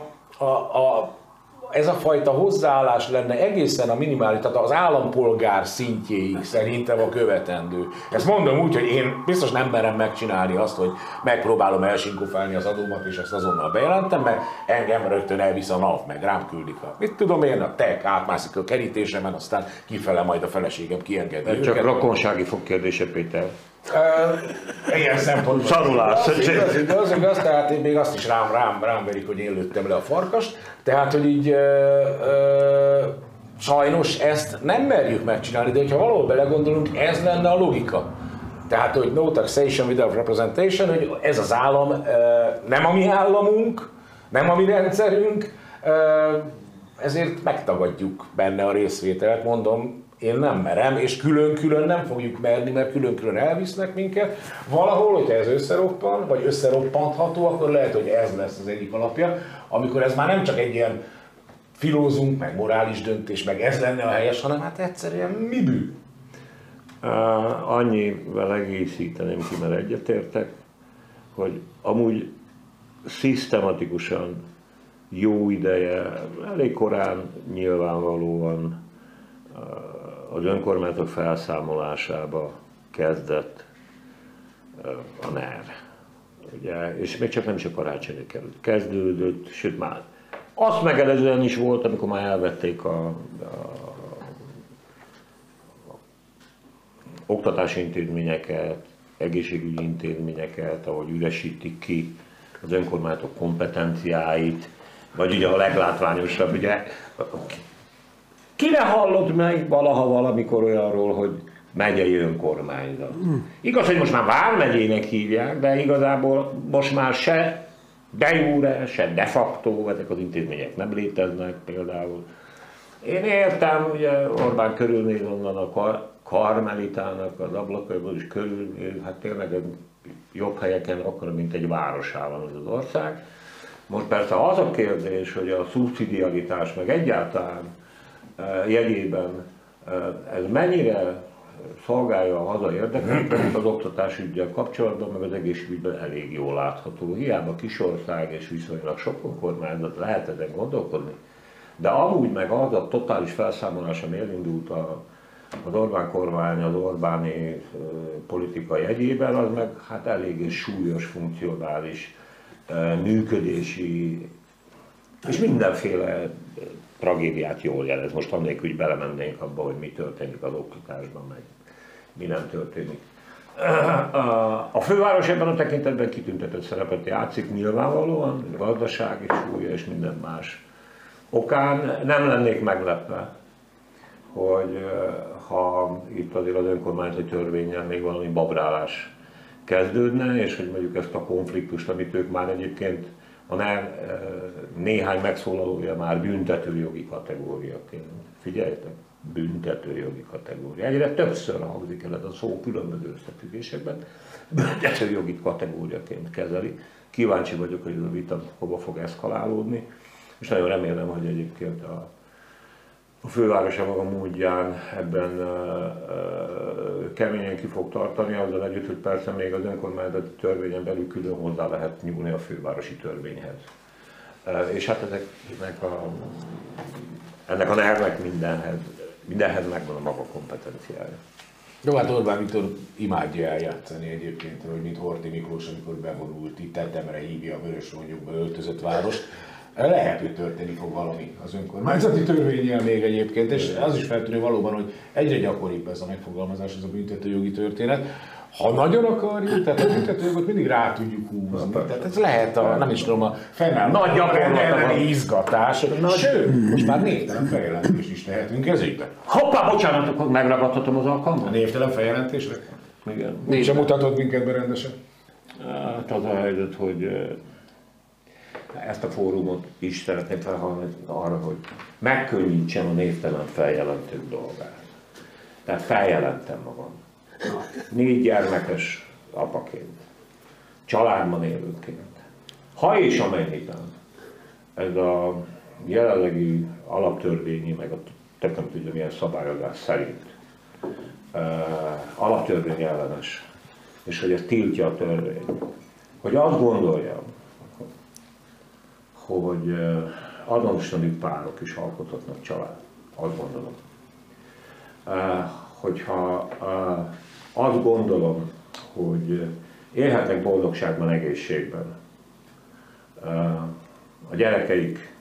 ez a fajta hozzáállás lenne egészen a minimális, tehát az állampolgár szintjéig szerintem a követendő. Ezt mondom úgy, hogy én biztos nem merem megcsinálni azt, hogy megpróbálom elsinkofálni az adómat, és ezt azonnal bejelentem, mert engem rögtön elvisz a NAV, meg rám küldik mit tudom én, a TEK átmászik a kerítésemen, aztán kifele majd a feleségem kiengedi őket. Csak rokonsági fogkérdése, Péter. Ilyen szempontból. Szarulás. Igaz, tehát én még azt is rám verik, hogy én lőttem le a farkast. Tehát, hogy így sajnos ezt nem merjük megcsinálni, de hogyha valahol belegondolunk, ez lenne a logika. Tehát, hogy no taxation without representation, hogy ez az állam nem a mi államunk, nem a mi rendszerünk, ezért megtagadjuk benne a részvételt, mondom, én nem merem, és külön-külön nem fogjuk merni, mert külön-külön elvisznek minket. Valahol, hogyha ez összeroppan, vagy összeroppantható, akkor lehet, hogy ez lesz az egyik alapja, amikor ez már nem csak egy ilyen filózunk, meg morális döntés, meg ez lenne a helyes, hanem hát egyszerűen mi bű? Annyivel egészíteném ki, mert egyetértek, hogy amúgy szisztematikusan jó ideje, elég korán nyilvánvalóan az önkormányzatok felszámolásába kezdett a NER. Ugye, és még csak nem is a karácsonyra kezdődött, sőt már Azt megelőzően is volt, amikor már elvették a oktatási intézményeket, egészségügyi intézményeket, ahogy üresítik ki az önkormányzatok kompetenciáit, vagy ugye a leglátványosabb, ugye kire hallott meg valaha valamikor olyanról, hogy megyei önkormányzat? Igaz, hogy most már vármegyének hívják, de igazából most már se de jure, se de facto, ezek az intézmények nem léteznek például. Én értem, ugye Orbán körülnéz onnan a Karmelitának az ablakaiból is körülnéz, hát tényleg jobb helyeken akkor, mint egy városában az ország. Most persze az a kérdés, hogy a szubszidiaritás meg egyáltalán jegyében ez mennyire szolgálja a haza érdekeit, az oktatásüggyel kapcsolatban, meg az egészségügyben elég jól látható. Hiába kisország és viszonylag sok önkormányzat, lehet ezen gondolkodni. De amúgy meg az a totális felszámolás, ami elindult az Orbán kormány, az Orbáni politika jegyében, az meg hát eléggé súlyos, funkcionális, működési és mindenféle tragédiát jól jelez. Most annélkül, hogy belemennénk abba, hogy mi történik az oktatásban, meg mi nem történik. A főváros ebben a tekintetben kitüntetett szerepet játszik nyilvánvalóan, gazdasági súlya és minden más okán. Nem lennék meglepve, hogy ha itt azért az önkormányzati törvénnyel még valami babrálás kezdődne, és hogy mondjuk ezt a konfliktust, amit ők már egyébként a néhány megszólalója már büntetőjogi kategóriaként. Figyeljetek, büntetőjogi kategória. Egyre többször hangzik el ez a szó különböző összefüggésekben, büntetőjogi kategóriaként kezeli. Kíváncsi vagyok, hogy ez a vita hova fog eszkalálódni, és nagyon remélem, hogy egyébként a főváros a maga módján ebben keményen ki fog tartani, azzal együtt, hogy persze még az önkormányzati törvényen belül külön hozzá lehet nyúlni a fővárosi törvényhez. És hát ennek a nervnek mindenhez megvan a maga kompetenciája. Jó, hát Orbán Viktor imádja eljátszani egyébként, hogy mint Horthy Miklós, amikor bevonult, itt tetemre hívja a Vörösrongyokba öltözött várost. Lehet, hogy történni fog valami az önkormányzati törvénnyel még egyébként, és az is feltűnő valóban, hogy egyre gyakoribb ez a megfogalmazás, ez a büntetőjogi történet. Ha nagyon akarjuk, tehát a büntetőjogot mindig rá tudjuk húzni. Tehát ez lehet nem is tudom, a fennálló elleni izgatás. Sőt, most már névtelen feljelentés is tehetünk ezügyben. Hoppá, bocsánat, akkor megragadhatom az alkalmat? A névtelen feljelentésre? Igen. Úgy sem mutatod minket be rendesen. Hát az a helyzet, hogy ezt a fórumot is szeretném felhasználni arra, hogy megkönnyítsem a névtelen feljelentők dolgát. Tehát feljelentem magam. 4 gyermekes apaként, családban élőként. Ha és amennyiben ez a jelenlegi alaptörvényi, meg a nem tudja milyen szabályozás szerint alaptörvény ellenes, és hogy ez tiltja a törvény, hogy azt gondoljam, hogy azonos nemű párok is alkothatnak család. Azt gondolom. Hogyha azt gondolom, hogy élhetnek boldogságban, egészségben, a gyerekeik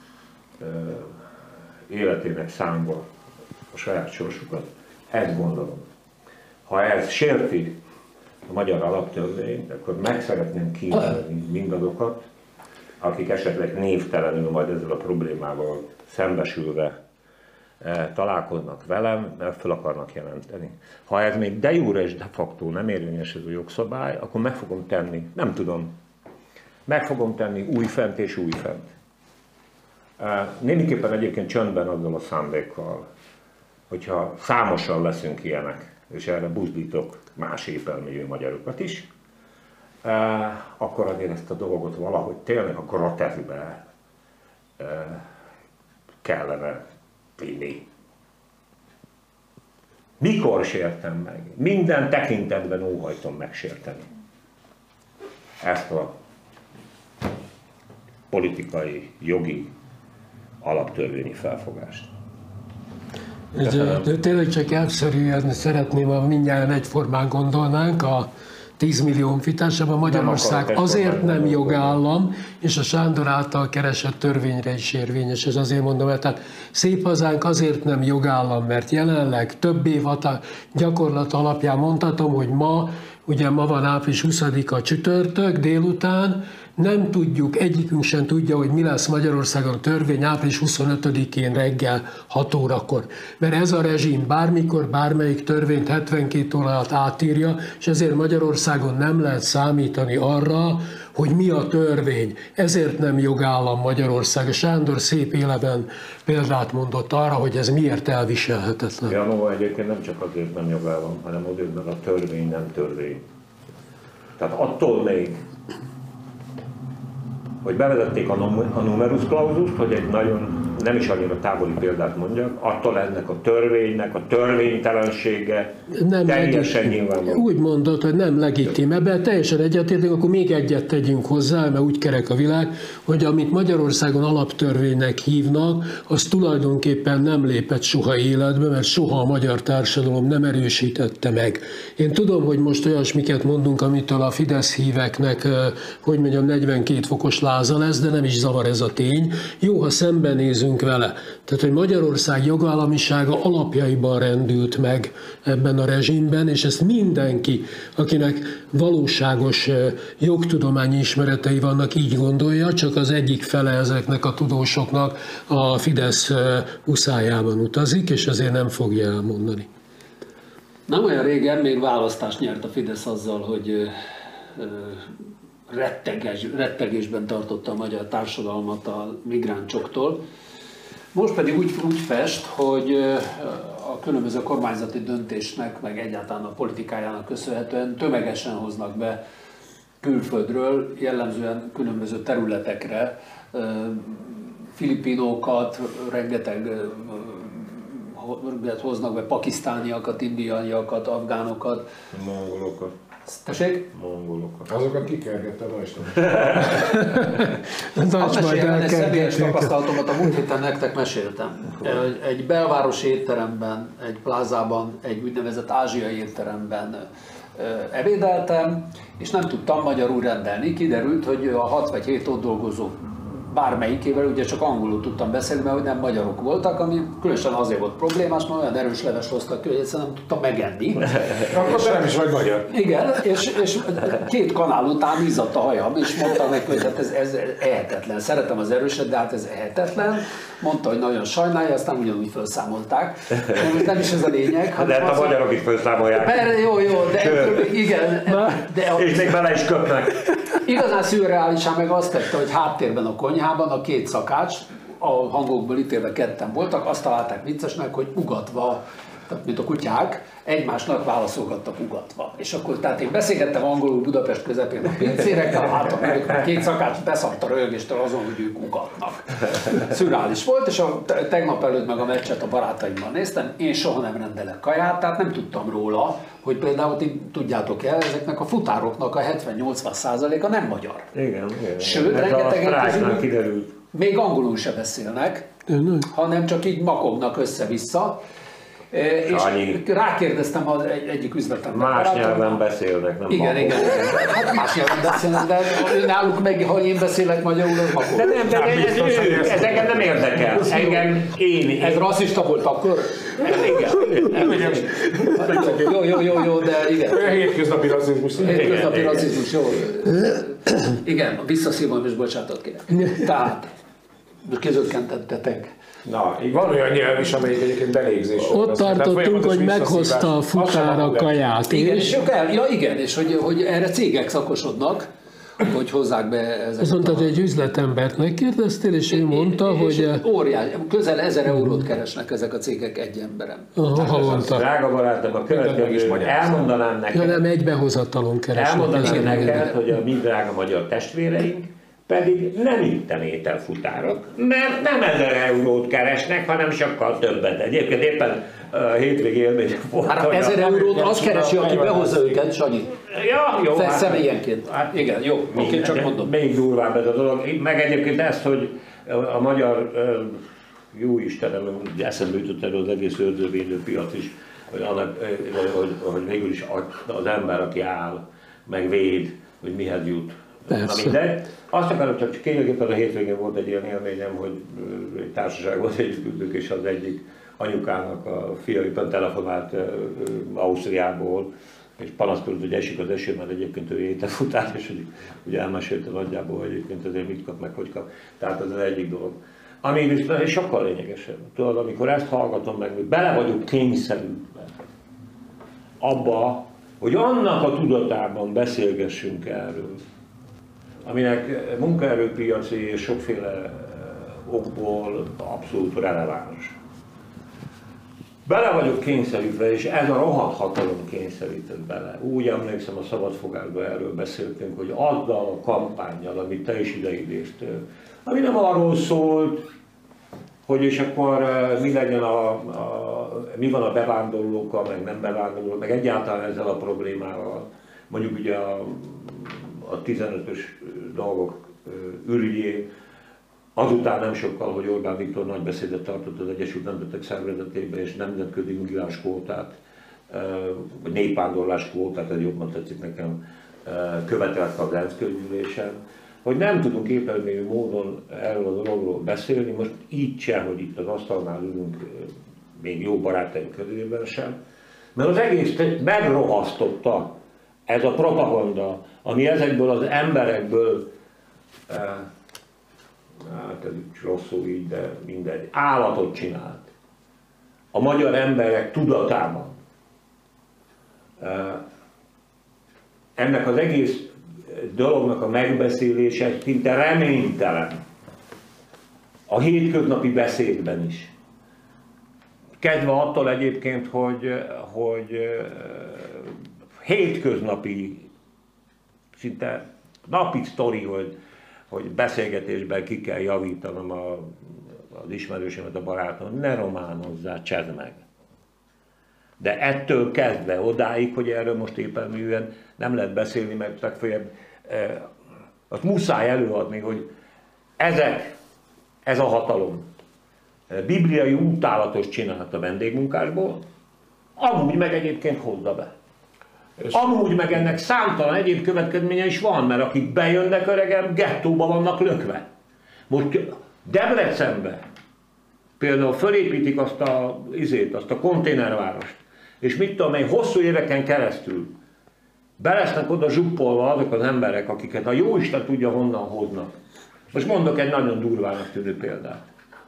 életének számba a saját sorsukat, ezt gondolom. Ha ez sérti a magyar alaptörvényt, akkor meg szeretném kínálni mindazokat, akik esetleg névtelenül majd ezzel a problémával szembesülve találkoznak velem, mert fel akarnak jelenteni. Ha ez még de jure és de facto nem érvényes ez a jogszabály, akkor meg fogom tenni, nem tudom, meg fogom tenni újfent és újfent. Némiképpen egyébként csöndben azzal a szándékkal, hogyha számosan leszünk ilyenek, és erre buzdítok más épelmélyű magyarokat is, akkor azért ezt a dolgot valahogy tényleg a groteszkbe kellene vinni. Mikor sértem meg? Minden tekintetben óhajtom megsérteni ezt a politikai, jogi, alaptörvényi felfogást. Tényleg csak egyszerűen szeretném, ha mindjárt egyformán gondolnánk. 10 millió honfitársában Magyarország azért nem jogállam, és a Sándor által keresett törvényre is érvényes, és azért mondom, mert tehát szép hazánk azért nem jogállam, mert jelenleg több év gyakorlat alapján mondhatom, hogy ugye ma van április 20-a csütörtök délután, nem tudjuk, egyikünk sem tudja, hogy mi lesz Magyarországon a törvény április 25-én reggel 6 órakor. Mert ez a rezsim bármikor, bármelyik törvényt 72 óra alatt átírja, és ezért Magyarországon nem lehet számítani arra, hogy mi a törvény. Ezért nem jogállam Magyarország. A Sándor szép éleben példát mondott arra, hogy ez miért elviselhetetlen. Ja, no, egyébként nem csak azért nem jogállam, hanem azért, mert a törvény nem törvény. Tehát attól még, hogy bevezették a numerus clausust, hogy egy nagyon, nem is annyira távoli példát mondjak, attól ennek a törvénynek a törvénytelensége nem teljesen nyilvánvaló. Úgy mondod, hogy nem legitim. Ebben teljesen egyetértünk, akkor még egyet tegyünk hozzá, mert úgy kerek a világ, hogy amit Magyarországon alaptörvénynek hívnak, az tulajdonképpen nem lépett soha életbe, mert soha a magyar társadalom nem erősítette meg. Én tudom, hogy most olyasmiket mondunk, amitől a Fidesz híveknek, hogy mondjam, 42 fokos láza lesz, de nem is zavar ez a tény. Jó, ha szembenézünk vele. Tehát, hogy Magyarország jogállamisága alapjaiban rendült meg ebben a rezsimben, és ezt mindenki, akinek valóságos jogtudományi ismeretei vannak, így gondolja, csak az egyik fele ezeknek a tudósoknak a Fidesz uszájában utazik, és ezért nem fogja elmondani. Nem olyan régen még választást nyert a Fidesz azzal, hogy rettegésben tartotta a magyar társadalmat a migránsoktól. Most pedig úgy fest, hogy a különböző kormányzati döntésnek, meg egyáltalán a politikájának köszönhetően tömegesen hoznak be külföldről, jellemzően különböző területekre filipinókat, rengeteg hoznak be pakisztániakat, indiaiakat, afgánokat. Mongolokat. Tessék? Mongolokat. Azokat kikergettem most. Azt mesélem, egy személyes tapasztalatomat a múlt héten nektek meséltem. Egy belvárosi étteremben, egy plázában, egy úgynevezett ázsiai étteremben ebédeltem, és nem tudtam magyarul rendelni. Kiderült, hogy a 6 vagy 7 ott dolgozó bármelyikével ugye csak angolul tudtam beszélni, mert nem magyarok voltak, ami különösen azért volt problémás, mert olyan erős leves hoztak ki, hogy egyszerűen nem tudtam megenni. Akkor te nem is vagy magyar. Igen, és 2 kanál után izzadt a hajam, és mondtam neki, hogy hát ez ehetetlen. Szeretem az erőset, de hát ez ehetetlen. Mondta, hogy nagyon sajnálja, aztán ugyanúgy felszámolták. De nem is ez a lényeg. De hát a magyarok is felszámolják. Jó, de igen. És még bele is köpnek. Igazán szürreálisan meg azt tette, hogy háttérben a konyhában a 2 szakács, a hangokból ítélve 2-en voltak, azt találták viccesnek, hogy ugatva, tehát mint a kutyák, egymásnak válaszolgattak ugatva. És akkor tehát én beszélgettem angolul Budapest közepén a pincérekkel, látom, hogy a 2 szakács beszart a röhögéstől azon, hogy ők ugatnak. Szürreális volt, és tegnap előtt meg a meccset a barátaimmal néztem, én soha nem rendelek kaját, tehát nem tudtam róla, hogy például ti tudjátok el, ezeknek a futároknak a 70-80%-a nem magyar. Igen. Sőt, rengetegen közülük még angolul se beszélnek, hanem csak így makognak össze-vissza. És rákérdeztem az egyik üzletemben. Más nyelven beszélnek, nem igen. Hát más nyelven beszélnek, de náluk meg, ha én beszélek magyarul, az makog. De nem, ez engem nem érdekel. Engem én. Ez rasszista volt akkor? Igen. Jó, de igen. Hétköznapi rasszizmus. Hétköznapi rasszizmus, jó. Igen, visszaszívom és bocsánatot kérek. Tehát, kézökkentettetek. Na, így van olyan nyelv is, amelyik egyébként belégzés. Ott tartottunk, hogy meghozta a futár a kaját. Igen, és hogy erre cégek szakosodnak, hogy hozzák be ezeket. Azt mondtad, hogy egy üzletembert megkérdeztél, és ő mondta, hogy... Óriás, közel 1000 eurót keresnek ezek a cégek egy emberen. Havonta. Drága barátom, a következő elmondanám neked. Nem egybehozatalon keresnek. Elmondanám neked, hogy a mi drága magyar testvéreink pedig nem itten ételfutárok, mert nem 1000 eurót keresnek, hanem sokkal többet. Egyébként éppen hétvégi élmény volt. Hát 1000 eurót azt keresi, aki behozza őket, Sanyi. Ja, jó. Személyenként. Hát, igen, jó, oké, csak mondom. Még durvább ez a dolog. Meg egyébként ezt, hogy a magyar, jó Istenem, eszembe jutott erről az egész őrzővédő piac is, hogy végül is az ember, aki áll meg véd, hogy mihez jut. Persze. Mindegy. Azt akarom, csak kényelképpen a hétvégén volt egy ilyen élményem, hogy egy társaságban együtt ültünk, és az egyik anyukának a fia éppen telefonált Ausztriából, és panaszkodott, hogy esik az eső, mert egyébként ő ételfutár, és hogy elmesélte nagyjából, hogy egyébként azért mit kap, meg hogy kap. Tehát ez az egyik dolog. Ami viszont sokkal lényegesebb. Tudod, amikor ezt hallgatom meg, hogy bele vagyok kényszerülve abba, hogy annak a tudatában beszélgessünk erről, aminek munkaerőpiaci és sokféle okból abszolút releváns. Bele vagyok kényszerítve, és ez a rohadt hatalom kényszerített bele. Úgy emlékszem, a szabadfogásban erről beszéltünk, hogy azzal a kampánnyal, amit te is ideidéztél, ami nem arról szólt, hogy és akkor mi legyen mi van a bevándorlókkal, meg nem bevándorlókkal, meg egyáltalán ezzel a problémával. Mondjuk ugye a 15-ös dolgok ürügyé, azután nem sokkal, hogy Orbán Viktor nagy beszédet tartott az Egyesült Nemzetek Szervezetében, és nemzetközi migránskvótát, vagy népvándorláskvótát, ez jobban tetszik nekem, követelte az ENSZ közgyűlésen, hogy nem tudunk éppen módon erről a dologról beszélni, most így sem, hogy itt az asztalnál ülünk, még jó barátaink körülében sem, mert az egész megrohasztotta ez a propaganda, ami ezekből az emberekből, hát ez rosszul így, de mindegy, állatot csinált a magyar emberek tudatában. Ennek az egész dolognak a megbeszélése szinte reménytelen. A hétköznapi beszédben is. Kezdve attól egyébként, hogy hétköznapi, szinte napi sztori, hogy beszélgetésben ki kell javítanom az ismerősemet, a barátom, ne románozzál, csedd meg. De ettől kezdve odáig, hogy erről most éppen műen nem lehet beszélni, mert legfeljebb azt muszáj előadni, hogy ez a hatalom bibliai utálatos csinált a vendégmunkásból, amúgy meg egyébként hozza be. Amúgy meg ennek számtalan egyéb következménye is van, mert akik bejönnek, öregem, gettóba vannak lökve. Most Debrecenbe például fölépítik azt a konténervárost, és mit tudom én, hosszú éveken keresztül be lesznek oda zsuppolva azok az emberek, akiket a jóisten tudja honnan hoznak. Most mondok egy nagyon durvának tűnő példát.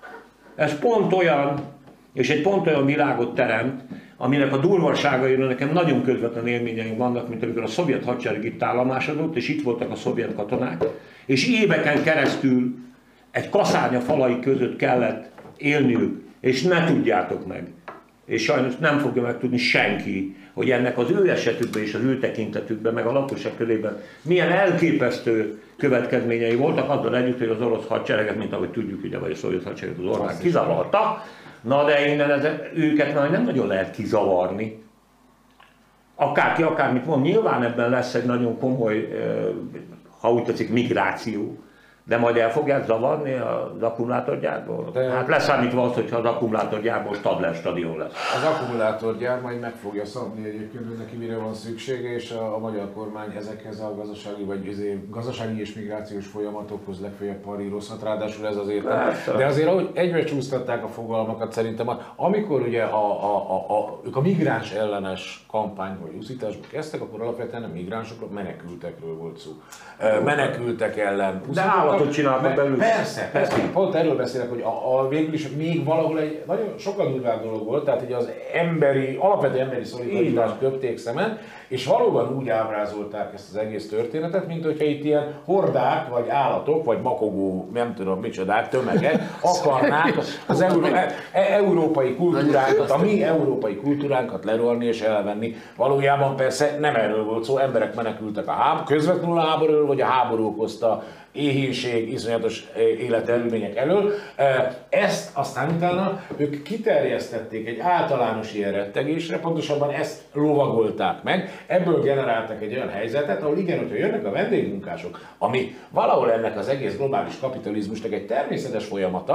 Ez pont olyan, és egy pont olyan világot teremt, aminek a durvaságairól nekem nagyon közvetlen élményeim vannak, mint amikor a szovjet hadsereg itt állomásodott, és itt voltak a szovjet katonák, és éveken keresztül egy kaszárnya falai között kellett élniük, és ne tudjátok meg. És sajnos nem fogja megtudni senki, hogy ennek az ő esetükben és az ő tekintetükben, meg a lakosság körében milyen elképesztő következményei voltak, azzal együtt, hogy az orosz hadsereget, mint ahogy tudjuk, ugye, vagy a szovjet hadsereget az Orbán kizavarta. Na de innen őket már nem nagyon lehet kizavarni. Akárki akármit mond, nyilván ebben lesz egy nagyon komoly, ha úgy tetszik, migráció. De majd el fogják zavarni az akkumulátorgyárból? Hát leszámítva az, hogyha az akkumulátorgyárból Stadler stadion lesz. Az akkumulátorgyár majd meg fogja szabni egyébként, hogy neki mire van szüksége, és a magyar kormány ezekhez a gazdasági és migrációs folyamatokhoz legfeljebb parírozhat, ráadásul ez azért. De azért, ahogy egybe csúsztatták a fogalmakat, szerintem, amikor ugye ők a migráns ellenes kampány vagy úszításba kezdtek, akkor alapvetően nem migránsokról, menekültekről volt szó. Menekültek ellen. De állatot csináltak belőle. Persze. Pont erről beszélek, hogy végül is még valahol egy nagyon sokkal durvább dolog volt, tehát így az alapvető emberi szolidaritást köpték szemen, és valóban úgy ábrázolták ezt az egész történetet, mint hogyha itt ilyen hordák, vagy állatok, vagy makogó, nem tudom micsodák, tömegek akarnák az európai kultúránkat, a mi európai kultúránkat lerolni és elvenni. Valójában persze nem erről volt szó, emberek menekültek közvetlenül a háborúról, vagy a háború okozta éhínség, iszonyatos életelmények elől. Ezt aztán utána ők kiterjesztették egy általános ilyen rettegésre, pontosabban ezt lovagolták meg, ebből generáltak egy olyan helyzetet, ahol igen, hogyha jönnek a vendégmunkások, ami valahol ennek az egész globális kapitalizmusnak egy természetes folyamata,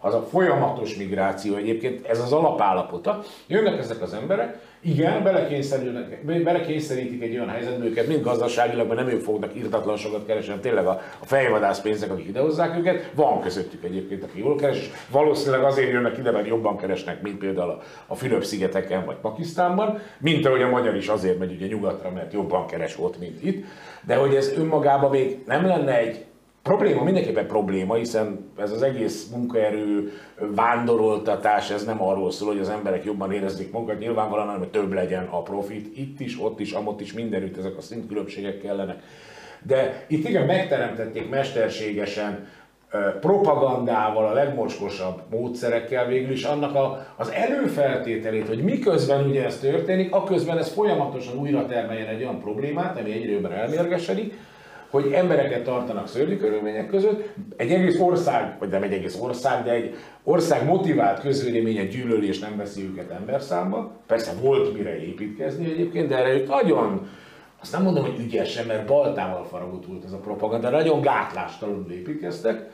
az a folyamatos migráció egyébként, ez az alapállapota. Jönnek ezek az emberek, igen, belekényszerítik egy olyan helyzetbe őket, mind gazdaságilag, mert nem ők fognak irtatlansokat keresni, hanem tényleg a fejvadász pénzek, akik idehozzák őket. Van közöttük egyébként, aki jól keres, és valószínűleg azért jönnek ide, mert jobban keresnek, mint például a Fülöp-szigeteken vagy Pakisztánban, mint ahogy a magyar is azért megy ugye nyugatra, mert jobban keres ott, mint itt. De hogy ez önmagában még nem lenne egy probléma, mindenképpen probléma, hiszen ez az egész munkaerő vándoroltatás, ez nem arról szól, hogy az emberek jobban érezzék magukat, nyilvánvalóan, hanem hogy több legyen a profit, itt is, ott is, amott is, mindenütt ezek a szintkülönbségek kellenek. De itt igen, megteremtették mesterségesen, propagandával, a legmocskosabb módszerekkel végül is annak az előfeltételét, hogy miközben ugye ez történik, aközben ez folyamatosan újra termeljen egy olyan problémát, ami egyre jobban elmérgesedik, hogy embereket tartanak szörnyű körülmények között, egy egész ország, vagy nem egy egész ország, de egy ország motivált közvéleménye gyűlöli és nem veszi őket emberszámba. Persze volt mire építkezni egyébként, de erre ők nagyon, azt nem mondom, hogy ügyesen, mert baltával faragott volt ez a propaganda, nagyon gátlástalanul építkeztek.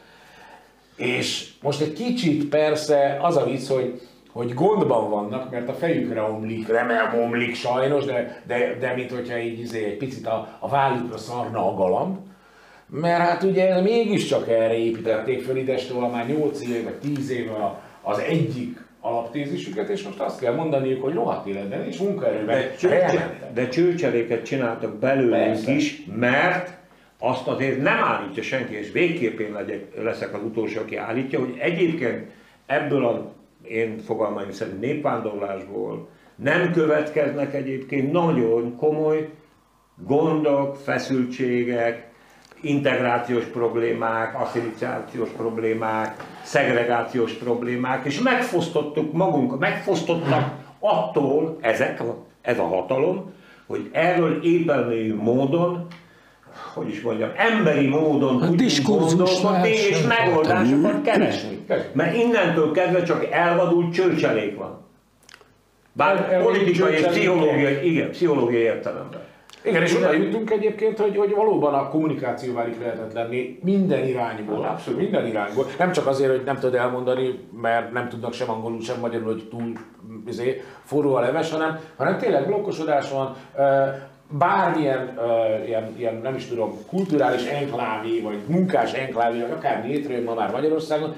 És most egy kicsit persze az a vicc, hogy gondban vannak, mert a fejükre omlik, remélem omlik sajnos, de mint hogyha így egy picit a vállukra szarna a galamb. Mert hát ugye mégiscsak erre építették föl idestől már 8 éve vagy 10 éve az egyik alaptézisüket, és most azt kell mondaniuk, hogy rohadt életben és munkaerőben. De csőcseléket csináltak belőlünk is, mert azt azért nem állítja senki, és végképp én leszek az utolsó, aki állítja, hogy egyébként ebből a én fogalmaim szerint népvándorlásból nem következnek egyébként nagyon komoly gondok, feszültségek, integrációs problémák, asszimilációs problémák, szegregációs problémák, és megfosztottuk magunkat, megfosztottak attól ez a hatalom, hogy erről épelmélyű módon, hogy is mondjam, emberi módon tudjunk gondolkodni és megoldásokat keresni. Mert innentől kezdve csak elvadult csőcselék van. Bár politikai és pszichológiai értelemben. Igen, és oda jutunk egyébként, hogy valóban a kommunikáció válik lehetetlenné minden irányból, abszolút minden irányból. Nem csak azért, hogy nem tudod elmondani, mert nem tudnak sem angolul, sem magyarul, hogy túl forró a leves, hanem tényleg blokkosodás van, bármilyen ilyen, nem is tudom, kulturális enklávé, vagy munkás enklávé, vagy akár létrejön ma már Magyarországon,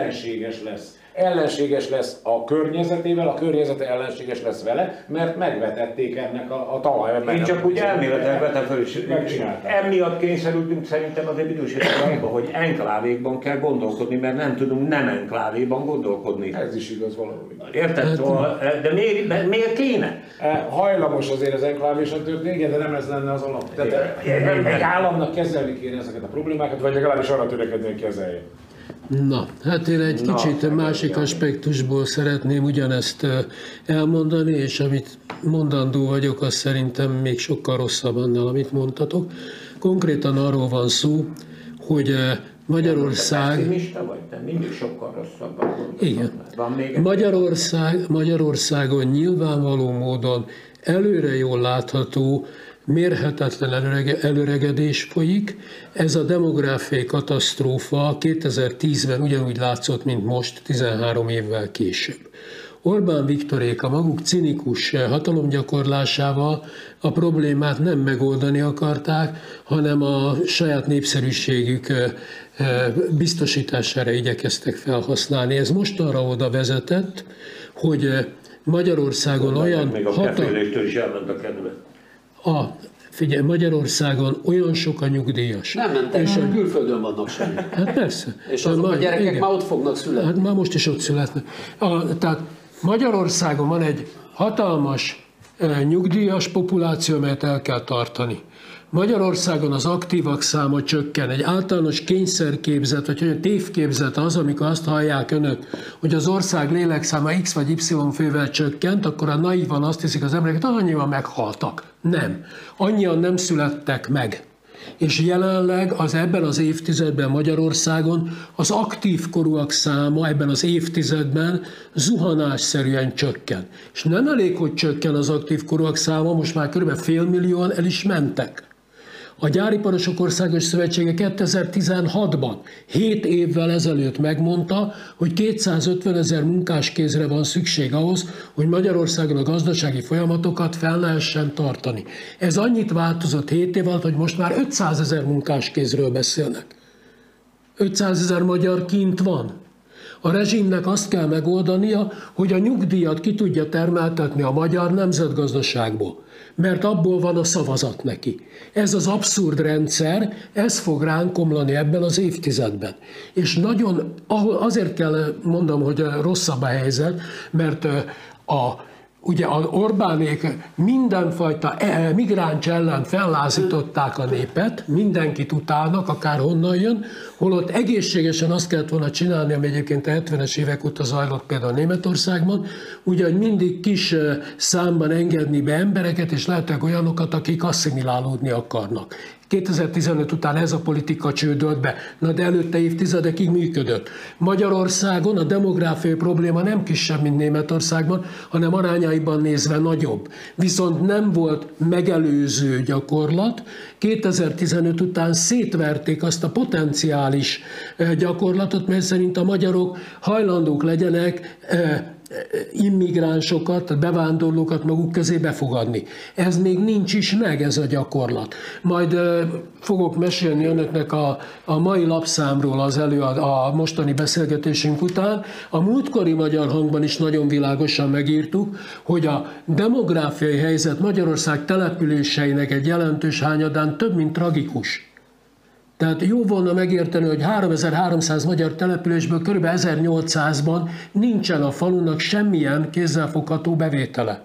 ellenséges lesz a környezetével, a környezete ellenséges lesz vele, mert megvetették ennek a talajat. Én csak úgy elméletek vetem föl, és emiatt kényszerültünk szerintem az időségben, hogy enklávékban kell gondolkodni, mert nem tudunk nem enklávéban gondolkodni. Ez is igaz valahol. Érted? De miért kéne? Hajlamos azért az enklávésen történik, de nem ez lenne az alap. Tehát egy államnak kezelni kéne ezeket a problémákat, vagy legalábbis arra törekedni, hogy kezelje. Na, hát én egy kicsit másik aspektusból szeretném ugyanezt elmondani, és amit mondandó vagyok, az szerintem még sokkal rosszabb annál, amit mondtatok. Konkrétan arról van szó, hogy Magyarország... Te pessimista vagy? Te mindig sokkal rosszabban mondod. Igen. Van még Magyarországon nyilvánvaló módon előre jól látható, mérhetetlen előregedés folyik. Ez a demográfiai katasztrófa 2010-ben ugyanúgy látszott, mint most, 13 évvel később. Orbán Viktorék a maguk cinikus hatalomgyakorlásával a problémát nem megoldani akarták, hanem a saját népszerűségük biztosítására igyekeztek felhasználni. Ez mostanra oda vezetett, hogy Magyarországon olyan még a keféléstől is elment a kedve. Figyelj, Magyarországon olyan sok a nyugdíjas. Nem mentek, külföldön vannak semmi. Hát persze. És azok a gyerekek igen, már ott fognak születni. Hát már most is ott születnek. Tehát Magyarországon van egy hatalmas nyugdíjas populáció, amelyet el kell tartani. Magyarországon az aktívak száma csökken. Egy általános kényszerképzet, vagy olyan tévképzet az, amikor azt hallják önök, hogy az ország lélekszáma X vagy Y fővel csökkent, akkor a naívan azt hiszik az emberek, hogy annyian meghaltak. Nem. Annyian nem születtek meg. És jelenleg ebben az évtizedben Magyarországon az aktív korúak száma ebben az évtizedben zuhanásszerűen csökken. És nem elég, hogy csökken az aktív korúak száma, most már kb. 500 000 el is mentek. A Gyáriparosok Országos Szövetsége 2016-ban, 7 évvel ezelőtt megmondta, hogy 250 000 munkáskézre van szükség ahhoz, hogy Magyarországon a gazdasági folyamatokat fel lehessen tartani. Ez annyit változott 7 év alatt, hogy most már 500 000 munkáskézről beszélnek. 500 000 magyar kint van. A rezsimnek azt kell megoldania, hogy a nyugdíjat ki tudja termeltetni a magyar nemzetgazdaságból, mert abból van a szavazat neki. Ez az abszurd rendszer, ez fog ránk omlani ebben az évtizedben. És nagyon, azért kell mondom, hogy rosszabb a helyzet, mert ugye az Orbánék mindenfajta migráns ellen fellázították a népet, mindenkit utálnak, akár honnan jön, holott egészségesen azt kellett volna csinálni, ami egyébként a 70-es évek óta zajlott például Németországban, ugye, hogy mindig kis számban engedni be embereket, és lehetnek olyanokat, akik asszimilálódni akarnak. 2015 után ez a politika csődölt be, na de előtte évtizedekig működött. Magyarországon a demográfiai probléma nem kisebb, mint Németországban, hanem arányaiban nézve nagyobb. Viszont nem volt megelőző gyakorlat. 2015 után szétverték azt a potenciális gyakorlatot, mert szerint a magyarok hajlandók legyenek immigránsokat, bevándorlókat maguk közé befogadni. Ez még nincs is meg, ez a gyakorlat. Majd fogok mesélni önöknek a mai lapszámról a mostani beszélgetésünk után. A múltkori Magyar Hangban is nagyon világosan megírtuk, hogy a demográfiai helyzet Magyarország településeinek egy jelentős hányadán több, mint tragikus. Tehát jó volna megérteni, hogy 3300 magyar településből kb. 1800-ban nincsen a falunak semmilyen kézzelfogható bevétele.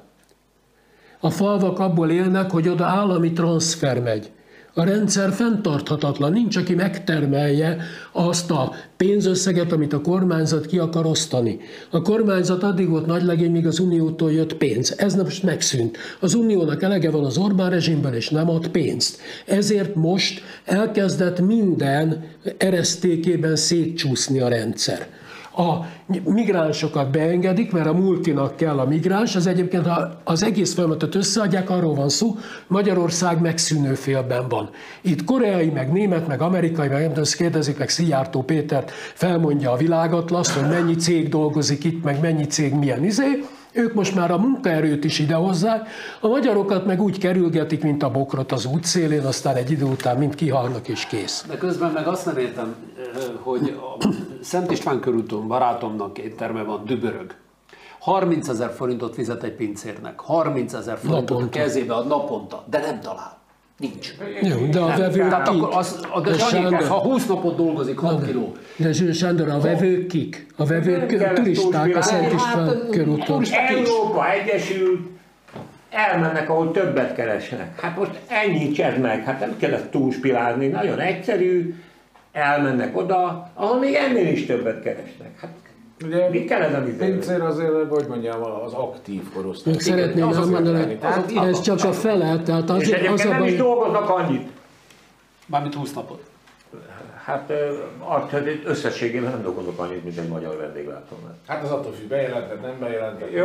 A falvak abból élnek, hogy oda állami transzfer megy. A rendszer fenntarthatatlan, nincs, aki megtermelje azt a pénzösszeget, amit a kormányzat ki akar osztani. A kormányzat addig volt nagylegény, míg az Uniótól jött pénz. Ez most megszűnt. Az Uniónak elege van az Orbán rezsimből, és nem ad pénzt. Ezért most elkezdett minden eresztékében szétcsúszni a rendszer. A migránsokat beengedik, mert a multinak kell a migráns, az egyébként az egész folyamatot összeadják, arról van szó, Magyarország megszűnő félben van. Itt koreai, meg német, meg amerikai, meg nem tudom, kérdezik meg Szijjártó Pétert, felmondja a világatlaszt, hogy mennyi cég dolgozik itt, meg mennyi cég milyen ők most már a munkaerőt is idehozzák, a magyarokat meg úgy kerülgetik, mint a bokrot az útszélén, aztán egy idő után mind kihalnak és kész. De közben meg azt nem értem, hogy a Szent István körúton barátomnak étterme van, dübörög. 30 000 forintot fizet egy pincérnek, 30 000 forintot naponta. A kezébe ad naponta, de nem talál. Nincs. Jó, de a vevők tehát kik? Akkor Sándor, ha 20 napot dolgozik, 6 kiló. De Sándor, a vevők kik? A vevők turisták a Szent István körúton. Európa Egyesült, elmennek, ahol többet keresnek. Hát most ennyit csedd meg, hát nem kell ezt túlspirálni, nagyon egyszerű, elmennek oda, ahol még ennél is többet keresnek. Hát ugye, mit kell ez a pincér azért, hogy mondjam, az aktív korosztály. Szeretném elmondani, ez csak a fele, tehát az, és egyébként nem is dolgoznak annyit. Mármint 20 napot. Hát összességében nem dolgozok annyit, mint egy magyar vendéglátónál. Hát az attól függ, bejelentett, nem bejelentett. Jó,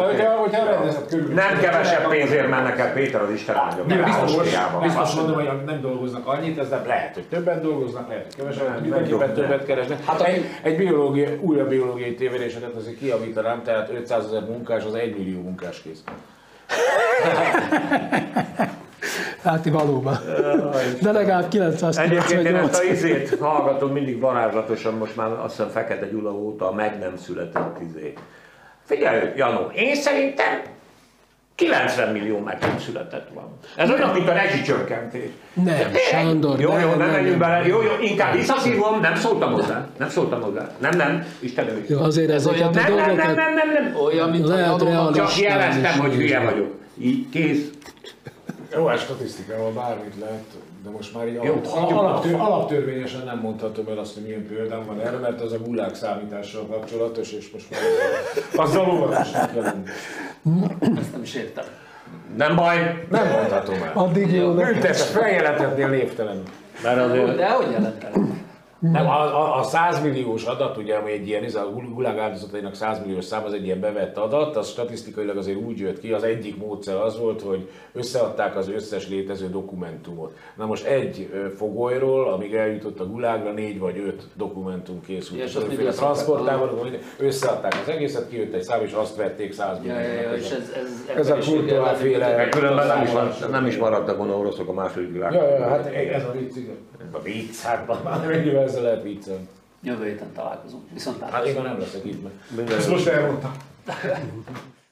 nem kevesebb pénzért mennek el, Péter, az Isten áldja. Biztos mondom, hogy nem dolgoznak annyit, ez nem lehet, hogy többen dolgoznak, lehet, hogy kevesebben, mindenképpen többet keresnek. Hát egy újabb biológiai tévedésedet azért kijavítanám, tehát 500 000 munkás, az 1 millió munkás kész. Hát valóban. De legalább 998. Egyébként én ezt a izét hallgatom mindig varázslatosan, most már azt hiszem Fekete Gyula óta a meg nem született izé. Figyelj, Janó, én szerintem 90 millió meg nem született van. Ez olyan, mint a rezsicsökkentés. Nem, Sándor, jó, nem menjünk bele. Jó, inkább visszaszívom, nem szóltam hozzá. Nem, Istenem is. Jó, azért ezeket a dolgokat nem. Olyan, mint csak jeleztem, hogy hülye vagyok. Így, kész. Jó, hát statisztikával bármit lehet, de most már így alaptörvényesen nem mondhatom el azt, hogy milyen példám van erre, mert az a gulág számítással kapcsolatos, és most már azzal óvatosan kellünk. Ezt nem is értem. Nem baj, nem mondhatom el. Addig jó. Büntetes feljelentetnél névtelenül. De hogy jelentenek? Nem, a 100 milliós adat, ugye, ami egy ilyen, a Gulag áldozatainak 100 milliós szám, az egy ilyen bevett adat, az statisztikailag azért úgy jött ki, az egyik módszer az volt, hogy összeadták az összes létező dokumentumot. Na most egy fogolyról, amíg eljutott a Gulagra, 4 vagy 5 dokumentum készült. És a transportával, összeadták az egészet, kijött egy szám, és azt vették 100 milliónak. Ez a Courtois féle... Különben nem is maradtak volna oroszok a második világban. Hát ez a vicc, igen. A vicc, hát már mennyivel ezzel lehet viccelni. Jövő héten találkozunk. Viszont hát én már nem leszek itt, mert ezt most elmondtam.